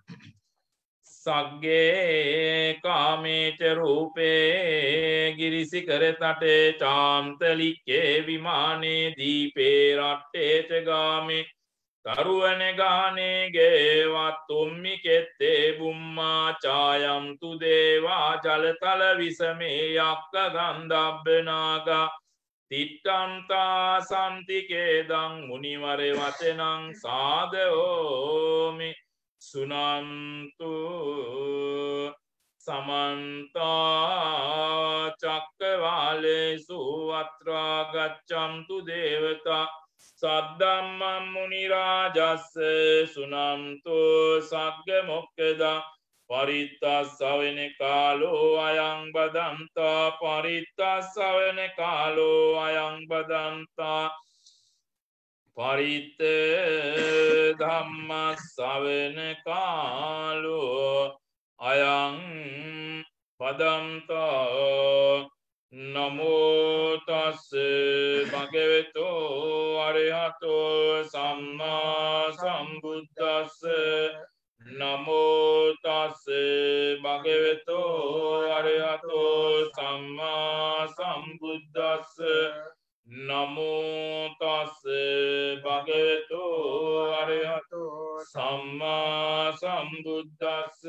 සග්ගේ කාමේච රූපේ ගිරිසිකර තටේ චාන්තලික්කේ විමානේ දීපේ රට්ටේ ච ගාමේ තරුවන ගානේ ගේවත් තුම්මි කෙත්තේ බුම්මා ඡායම්තු දේවා ජලතල විසමේ යක්ක ගන්ධබ්බනාගා තිට්ඨන්තා සම්තිකේදං මුනිවර වචනං සාදෝමි සුනන්තු සමන්තා චක්කවාලේසු අත්‍රා ගච්ඡන්තු දේවතා සද්දම්මං මුනි රාජස්ස සුනන්තු සග්ග මොක්ඛදා පරිත්තස්සවෙන කාලෝ අයං බදන්තා පරිත්තස්සවෙන කාලෝ අයං බදන්තා පරිත්ත ධම්මස්සවෙන කාලෝ අයං බදන්තා නමෝ තස්ස භගවතු අරහතෝ සම්මා සම්බුද්දස්ස නමෝ තස්ස භගවතු අරහතෝ සම්මා සම්බුද්දස්ස නමෝ තස්ස භගවතු අරහතෝ සම්මා සම්බුද්දස්ස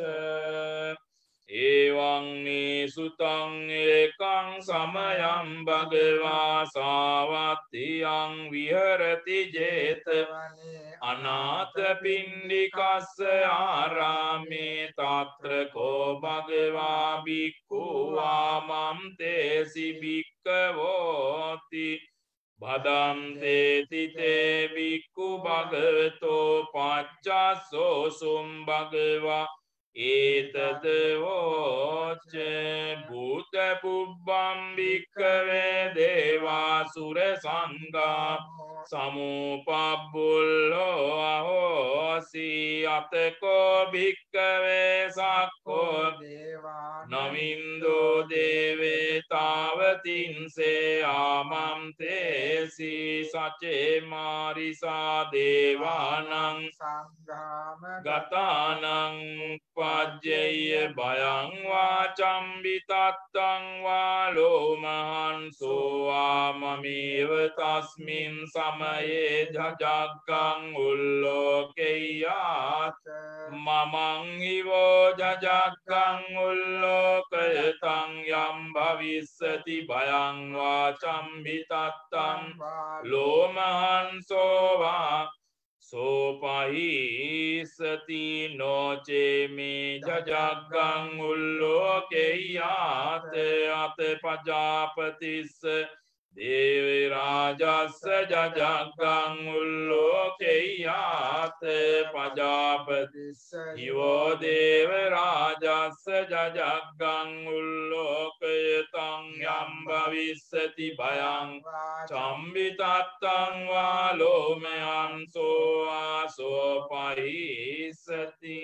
එවං මේ සුතං ඒකං සමයං භගවා සාවත්තියං විහෙරති 제තවනේ අනාථ පිණ්ඩිකස්ස ආරාමේ තත්‍ර කෝ භගවා භික්ඛු ආමන්තේසි භික්ඛවෝති භදන්තේ තිතේ භික්ඛු භගවතෝ පච්චස්සෝ සුම් භගවා ඒතද වෝච භූත පුබ්බම් භික්ඛවේ දේවාසුර සංඝා සමුපබ්බුල්ලෝ අහෝසි අතකෝ භික්ඛවේ සක්ඛෝ දේවා නමින්දෝ දේවේ තාවතින්සේ ආමන්තේසි සචේ මාරිසා දේවානං සංඝාම ගතානං පජ්ජය භයං වාච චම්බිතත්තං වා ලෝමහංසෝ වා මමේව තස්මින් සමයේ ජජග්ගං උල්ලෝකෙය්‍යාත මමං හිවෝ ජජග්ගං උල්ලෝකයතං යම් භවිස්සති භයං වා චම්බිතත්තං ලෝමහංසෝ වා සෝපහිස්සති නොචේ මේ ජජග්ගං උල්ලෝකෙය්‍යාත අත පජාපතිස්ස දේවරාජස්ස ජජග්ගං උල්ලෝකෙය්‍යාත පජාපතිස්ස හිවෝ දේවරාජස්ස ජජග්ගං උල්ලෝකයතං යම් භවිස්සති භයං චම්බිතත්තං වා ලෝමයංසෝ ආසෝපහිස්සති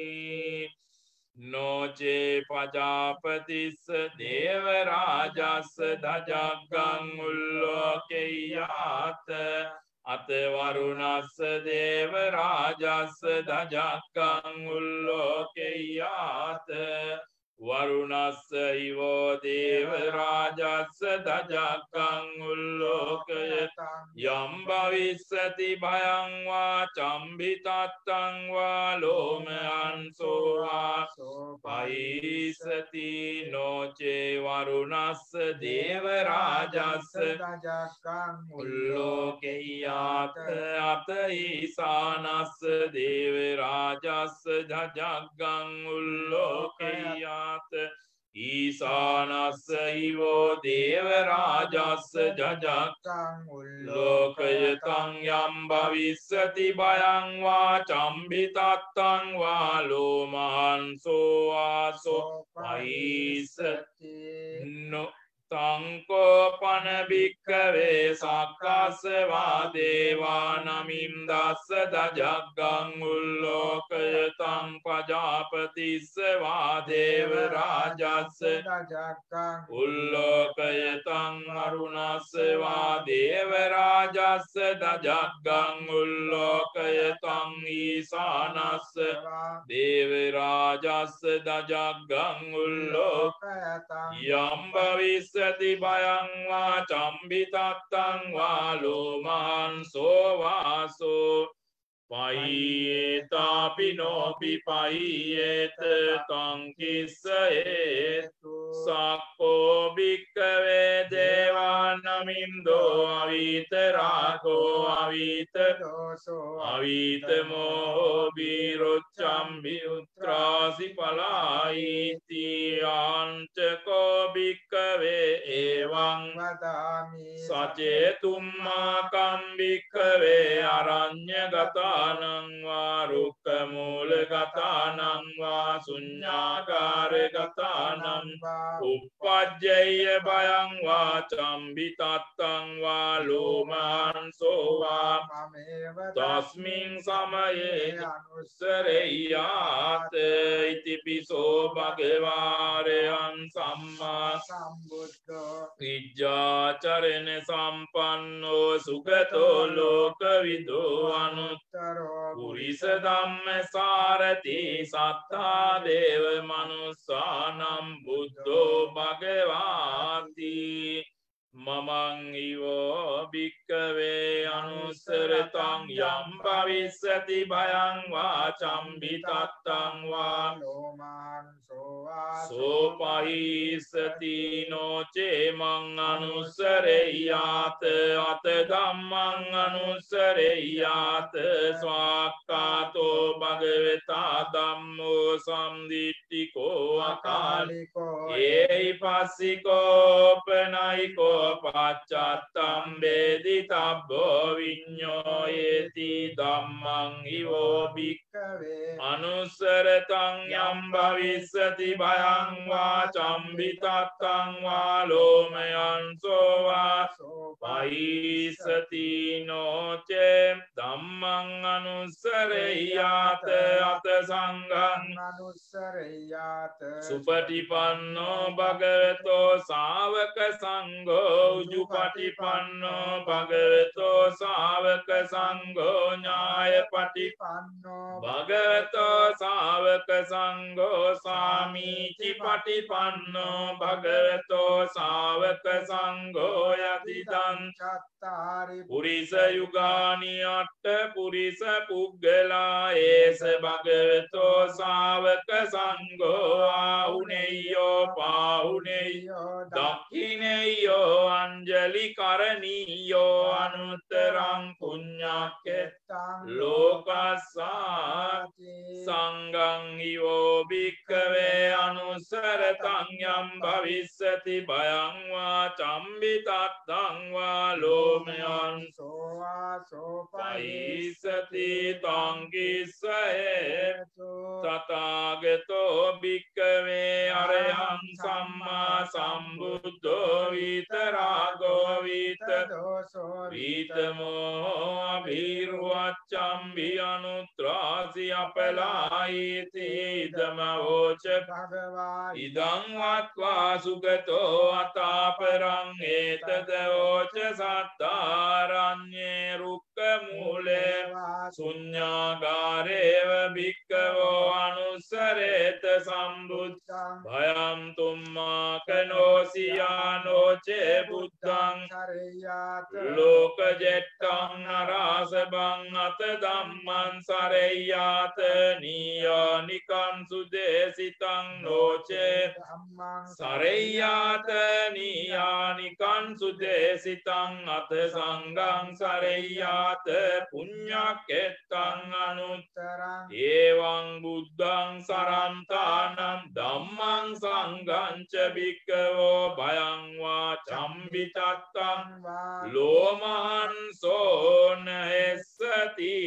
නොචේ පජාපතිස්ස දේවරාජස්ස ජජග්ගං උල්ලෝකෙය්‍යාත අත වරුණස්ස දේවරාජස්ස ජජග්ගං උල්ලෝකෙය්‍යාත වරුණස්ස හිවෝ දේවරාජස්ස ජජග්ගං උල්ලෝකයතං යම් භවිස්සති භයං වා චම්බිතත්තං වා ලෝමයංසෝ ආසෝපහිස්සති නොචේ වරුණස්ස දේවරාජස්ස ජජග්ගං උල්ලෝකෙය්‍යාත අත ඊසානස්ස දේවරාජස්ස ජජග්ගං උල්ලෝකෙය්‍යාත ඊසානස්ස හිවෝ දේවරාජස්ස ජජග්ගං උල්ලෝකයතං යම් භවිස්සති භයං වා චම්බිතත්තං වා ලෝමහංසෝ ආසෝපහිස්සති තංකෝපන භික්ඛවේ සක්කස්සවා දේවා නමින් දස්ස ජජග්ගං උල්ලෝකයතං පජාපතිස්ස වා දේවරාජස්ස ජජග්ගං උල්ලෝකයතං අරුණස්ස වා දේවරාජස්ස ජජග්ගං උල්ලෝකයතං ඊසානස්ස දේවරාජස්ස ජජග්ගං උල්ලෝකයතං යම් භවිස්ස සති භයං වා චම්බිතත්තං වා ලෝමහංසෝ වාසෝ පයියේතාපිනෝපි පයියේත තං කිස්සයේතු සක්කෝ භික්ඛවේ දේවානමින්දෝ අවීතරාගෝ අවීතදෝසෝ අවීතමෝහෝ බීරොච්චම්බි උත්‍රාසි පලායිති ආංචකෝ භික්ඛවේ එවං වදාමි සචේතුම්මා කම්භික්ඛවේ අරඤ්ඤගතා ගතානං වා රුක්ඛ මූල ගතානං වා ශුඤ්ඤාගාර ගතානං වා uppajjaya භයං වා චම්බිතත්තං වා ලෝමහංසෝ වා මමේව තස්මින් සමයේ අනුස්සරෙය්‍යාත ඉතිපිසෝ භගවාරයං සම්මා සම්බුද්ධෝ විජ්ජාචරණ සම්පන්නෝ සුගතෝ ලෝකවිදෝ අනුත්තරෝ පුරිස ධම්ම සාරති සත්තා දේව මනුස්සානම් බුද්ධෝ භගවාති මමං ඊවෝ භික්ඛවේ අනුස්සරතං යම් භවිස්සති භයං වා චම්බිතත්තං වා ලෝමංසෝ සෝපහිස්සති නොචේ මං අනුස්සරෙය්‍යාත අත ධම්මං අනුස්සරෙය්‍යාත ස්වාක්ඛාතෝ භගවතා ධම්මෝ සම්දිට්ඨිකෝ අකාලිකෝ ඒයි පස්සිකෝ පනයිකෝ පච්චත්තම් වේදිතබ්බෝ විඤ්ඤෝයේති ධම්මං ඊවෝ භික්ඛවේ අනුස්සරතං යම් භවිස්සති භයං වා චම්බිතත්තං වා ලෝමයංසෝ වා පයිසති නොච ධම්මං අනුස්සරෙය්‍යාත අත සංඝං අනුස්සරෙය්‍යාත සුපටිපන්නෝ භගවතෝ ශාවක සංඝෝ උජුපටිපන්නෝ භගවතෝ ශාවක සංඝෝ ඥායපටිපන්නෝ භගවතෝ ශාවක සංඝෝ සාමීචි පටිපන්නෝ භගවතෝ ශාවක සංඝෝ යතිදං චත්තාරි පුරිස යුගානි අට්ඨ පුරිස පුග්ගලා ඒස භගවතෝ ශාවක සංඝෝ ආහුනේයෝ පාහුනේයෝ දක්ඛිනේයෝ අංජලි කරණීයෝ අනුත්තරං පුඤ්ඤක්ඛෙත්තං ලෝකස්සාති සංඝං ඊවෝ භික්ඛවේ අනුස්සරතං යම් භවිස්සති භයං වා චම්බිතත්තං වා ලෝමයං සෝවාසෝ පයිසති තං කිස්සහෙතු තථාගතෝ භික්ඛවේ අරහං සම්මා සම්බුද්ධෝ විතරාගෝ විතදෝසෝ විතමෝ අභිරුවච්ඡම්බි අනුත්‍රාසි අපලායිති ධමවෝච භගවා ඉදං වත්වා සුගතෝ අතාපරං ඒතදෝච සත්තාරඤ්ඤේ රුක්ක මූලේ ශුඤ්ඤාගාරේව භික්ඛවෝ අනුස්සරේත සම්බුද්ධං භයං තුම්මා කනෝසියානෝචේ බුද්ධං සරෙය්‍යාත ලෝකජෙට්ටං නරාසබං අත ධම්මං සරෙය්‍යාත නීයානිකං සුදේසිතං නෝචේ ධම්මං සරෙය්‍යාත නීයානිකං සුදේසිතං අත සංඝං සරෙය්‍යාත පුඤ්ඤක්ඛෙත්තං අනුත්තරං ඒවං බුද්ධං සරන්තානම් ධම්මං සංඝං ච භික්ඛවෝ භයං වා චම්බිතත්තං ලෝමහං සෝන එස්සති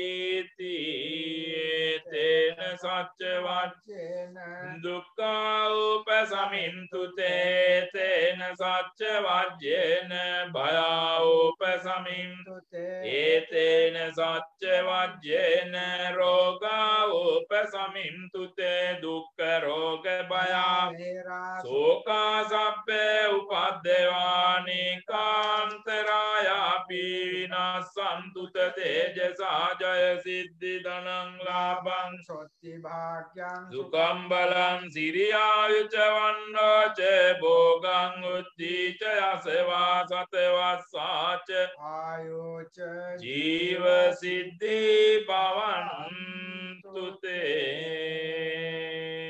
තේන සච්ච වච්චේන දුක්ඛා උපසමින්තු තේ තේන සච්ච වජ්ජේන භයා උපසමින්තු තේ ඒතේන සච්ච වජ්ජේන රෝගා උපසමින්තු තේ දුක්ඛ රෝග භයා සෝකා සබ්බේ උපද්දේවානි කාන්තරායාපි විනාසන්තු තේජසා ජය සිද්ධි ධනං ලාභං සොත්ති භාග්‍යං සුඛං බලං සිරියායුච වන්නෝ ච භෝගං උද්ධීච යසවා සතවස්සාච ආයෝච ජීව සිද්ධි භවන්තු තේ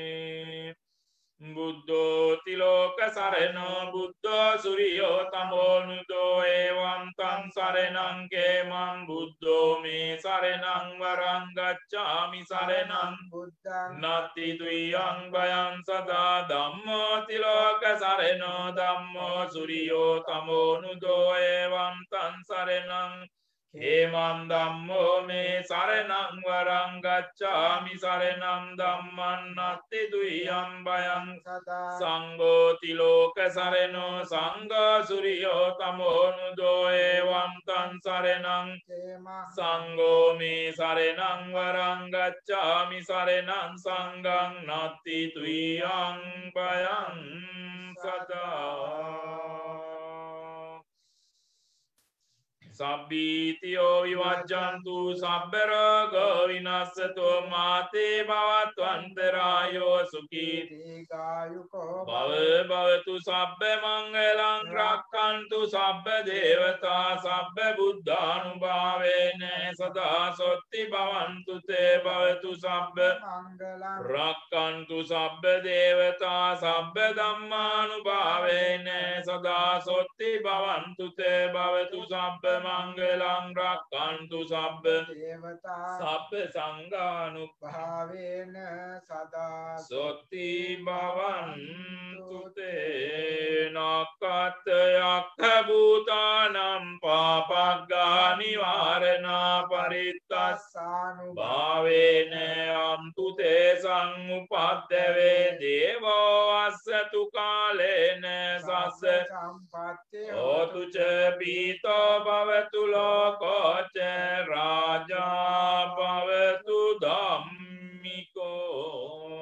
බුද්ධෝ තිලෝක සරණෝ බුද්ධෝ සුරියෝ තමෝනුදෝ එවං තං සරණං කේමං බුද්ධෝ මේ සරණං වරං ගච්ඡාමි සරණං බුද්ධං නත්ති දුයං භයං සදා ධම්මෝ තිලෝක සරණෝ ධම්මෝ සුරියෝ තමෝනුදෝ එවං තං සරණං හේමං ධම්මෝ මේ සරණං වරං ගච්ඡාමි සරණං ධම්මං නත්ති දුයං භයං සදා සංඝෝ තිලෝක සරණෝ සංඝා සුරියෝ තමෝනුදෝ එවං තං සරණං සංඝෝ මේ සරණං වරං ගච්ඡාමි සරණං සංඝං නත්ති දුයං භයං සදා සබ්බීතියෝ විවජ්ජන්තු සබ්බ රෝගෝ විනස්සතෝ මාතේ භවත්වන්තරායෝ සුඛී දීඝායුකෝ භව භවතු සබ්බ මංගලං රක්ඛන්තු සබ්බ දේවතා සබ්බ බුද්ධානුභාවේන සදා සොත්ති භවන්තු තේ භවතු සබ්බ මංගලං රක්ඛන්තු සබ්බ දේවතා සබ්බ ධම්මානුභාවේන සදා සොත්ති භවන්තු තේ භවතු සබ්බ මංගලං රක්ඛන්තු සබ්බ දේවතා සබ්බ සංඝානුභාවේන භාවේන සදා සොත්ති භවන්තු තේ නාකා අත්ත යක්ඛ භූතානම් පාපග්ගා නිවාරණා පරිත්තස්සානු භාවේන අම්තු තේ සංඋපද්දවේ දේවෝ අස්සතු කාලේන සස්ස සම්පත්තේ හෝතු ච පීතෝ භවතු ලෝකෝ ච රාජා භවතු ධම්මිකෝ.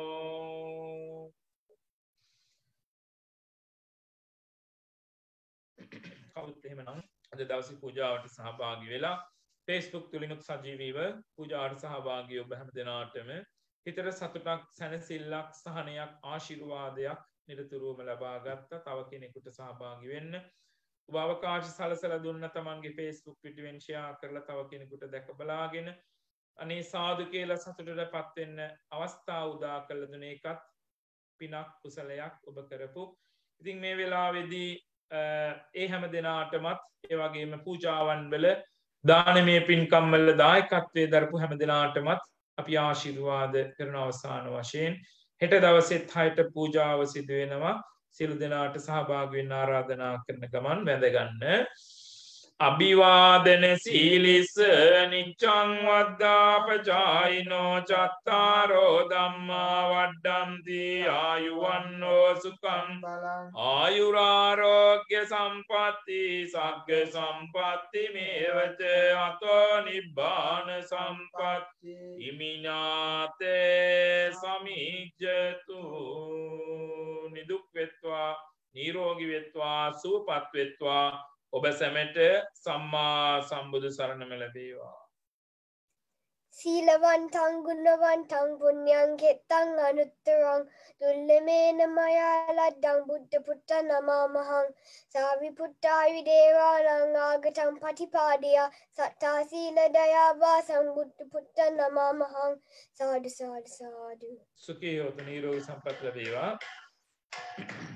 කවුරුත් එහෙමනම් අද දවසේ පූජාවට සහභාගී වෙලා Facebook තුලිනුත් සජීවීව පූජාවට සහභාගී ඔබ හැම දෙනාටම හිතට සතුටක් සැනසෙල්ලක් සහනයක් ආශිර්වාදයක් නිරතුරුවම ලබා ගත්තා. තව කෙනෙකුට සහභාගී වෙන්න ඔබ අවකාශ සලසලා දුන්න තමන්ගේ Facebook පිටුවෙන් ෂෙයා කරලා තව කෙනෙකුට දැක බලාගෙන අනේ සාදු කියලා සතුටටපත් වෙන්න අවස්ථාව උදා කළ දුන එකත් පිනක් කුසලයක් ඔබ කරපු. ඉතින් මේ වෙලාවේදී ඒ හැම දෙනාටමත් ඒ වගේම පූජාවන් වල දානමය පින්කම් වල දායකත්වයේ දරපු හැම දෙනාටමත් අපි ආශිර්වාද කරන අවසාන වශයෙන් හෙට දවසෙත් හයට පූජාව සිදු වෙනවා. සියලු දෙනාට සහභාගී වෙන්න ආරාධනා කරන ගමන් වැඳ ගන්න. අභිවාදන සීලිස නිච්ඡං වද්දාපචායිනෝ චත්තාරෝ ධම්මා වඩ්ඩන්ති ආයුවන්නෝ සුඛං බලං ආයුරාරෝග්‍ය සම්පatti සග්ග සම්පatti මේවච අතෝ නිබ්බාන සම්පatti ඉමිනාතේ සමිජ්ජතු. නිදුක් වෙත්වා නිරෝගී වෙත්වා සුවපත් වෙත්වා ඔබ සැමට සම්මා සම්බුදු සරණම ලැබේවා. සීලවන්තං ගුණවන්තං පුඤ්ඤං කෙත්තං අනුත්තරං දුල්ලමේන මයා ලද්දං බුද්ධ පුත්ත නමාමහං සාවිපුත්තායු දේවානං ආගතං පටිපාදියා සත්තා සීල දයාවා සම්බුද්ධ පුත්ත නමාමහං සාදු සාදු සාදු. සුඛී හොතු නිරෝගී සම්පත් ලැබේවා.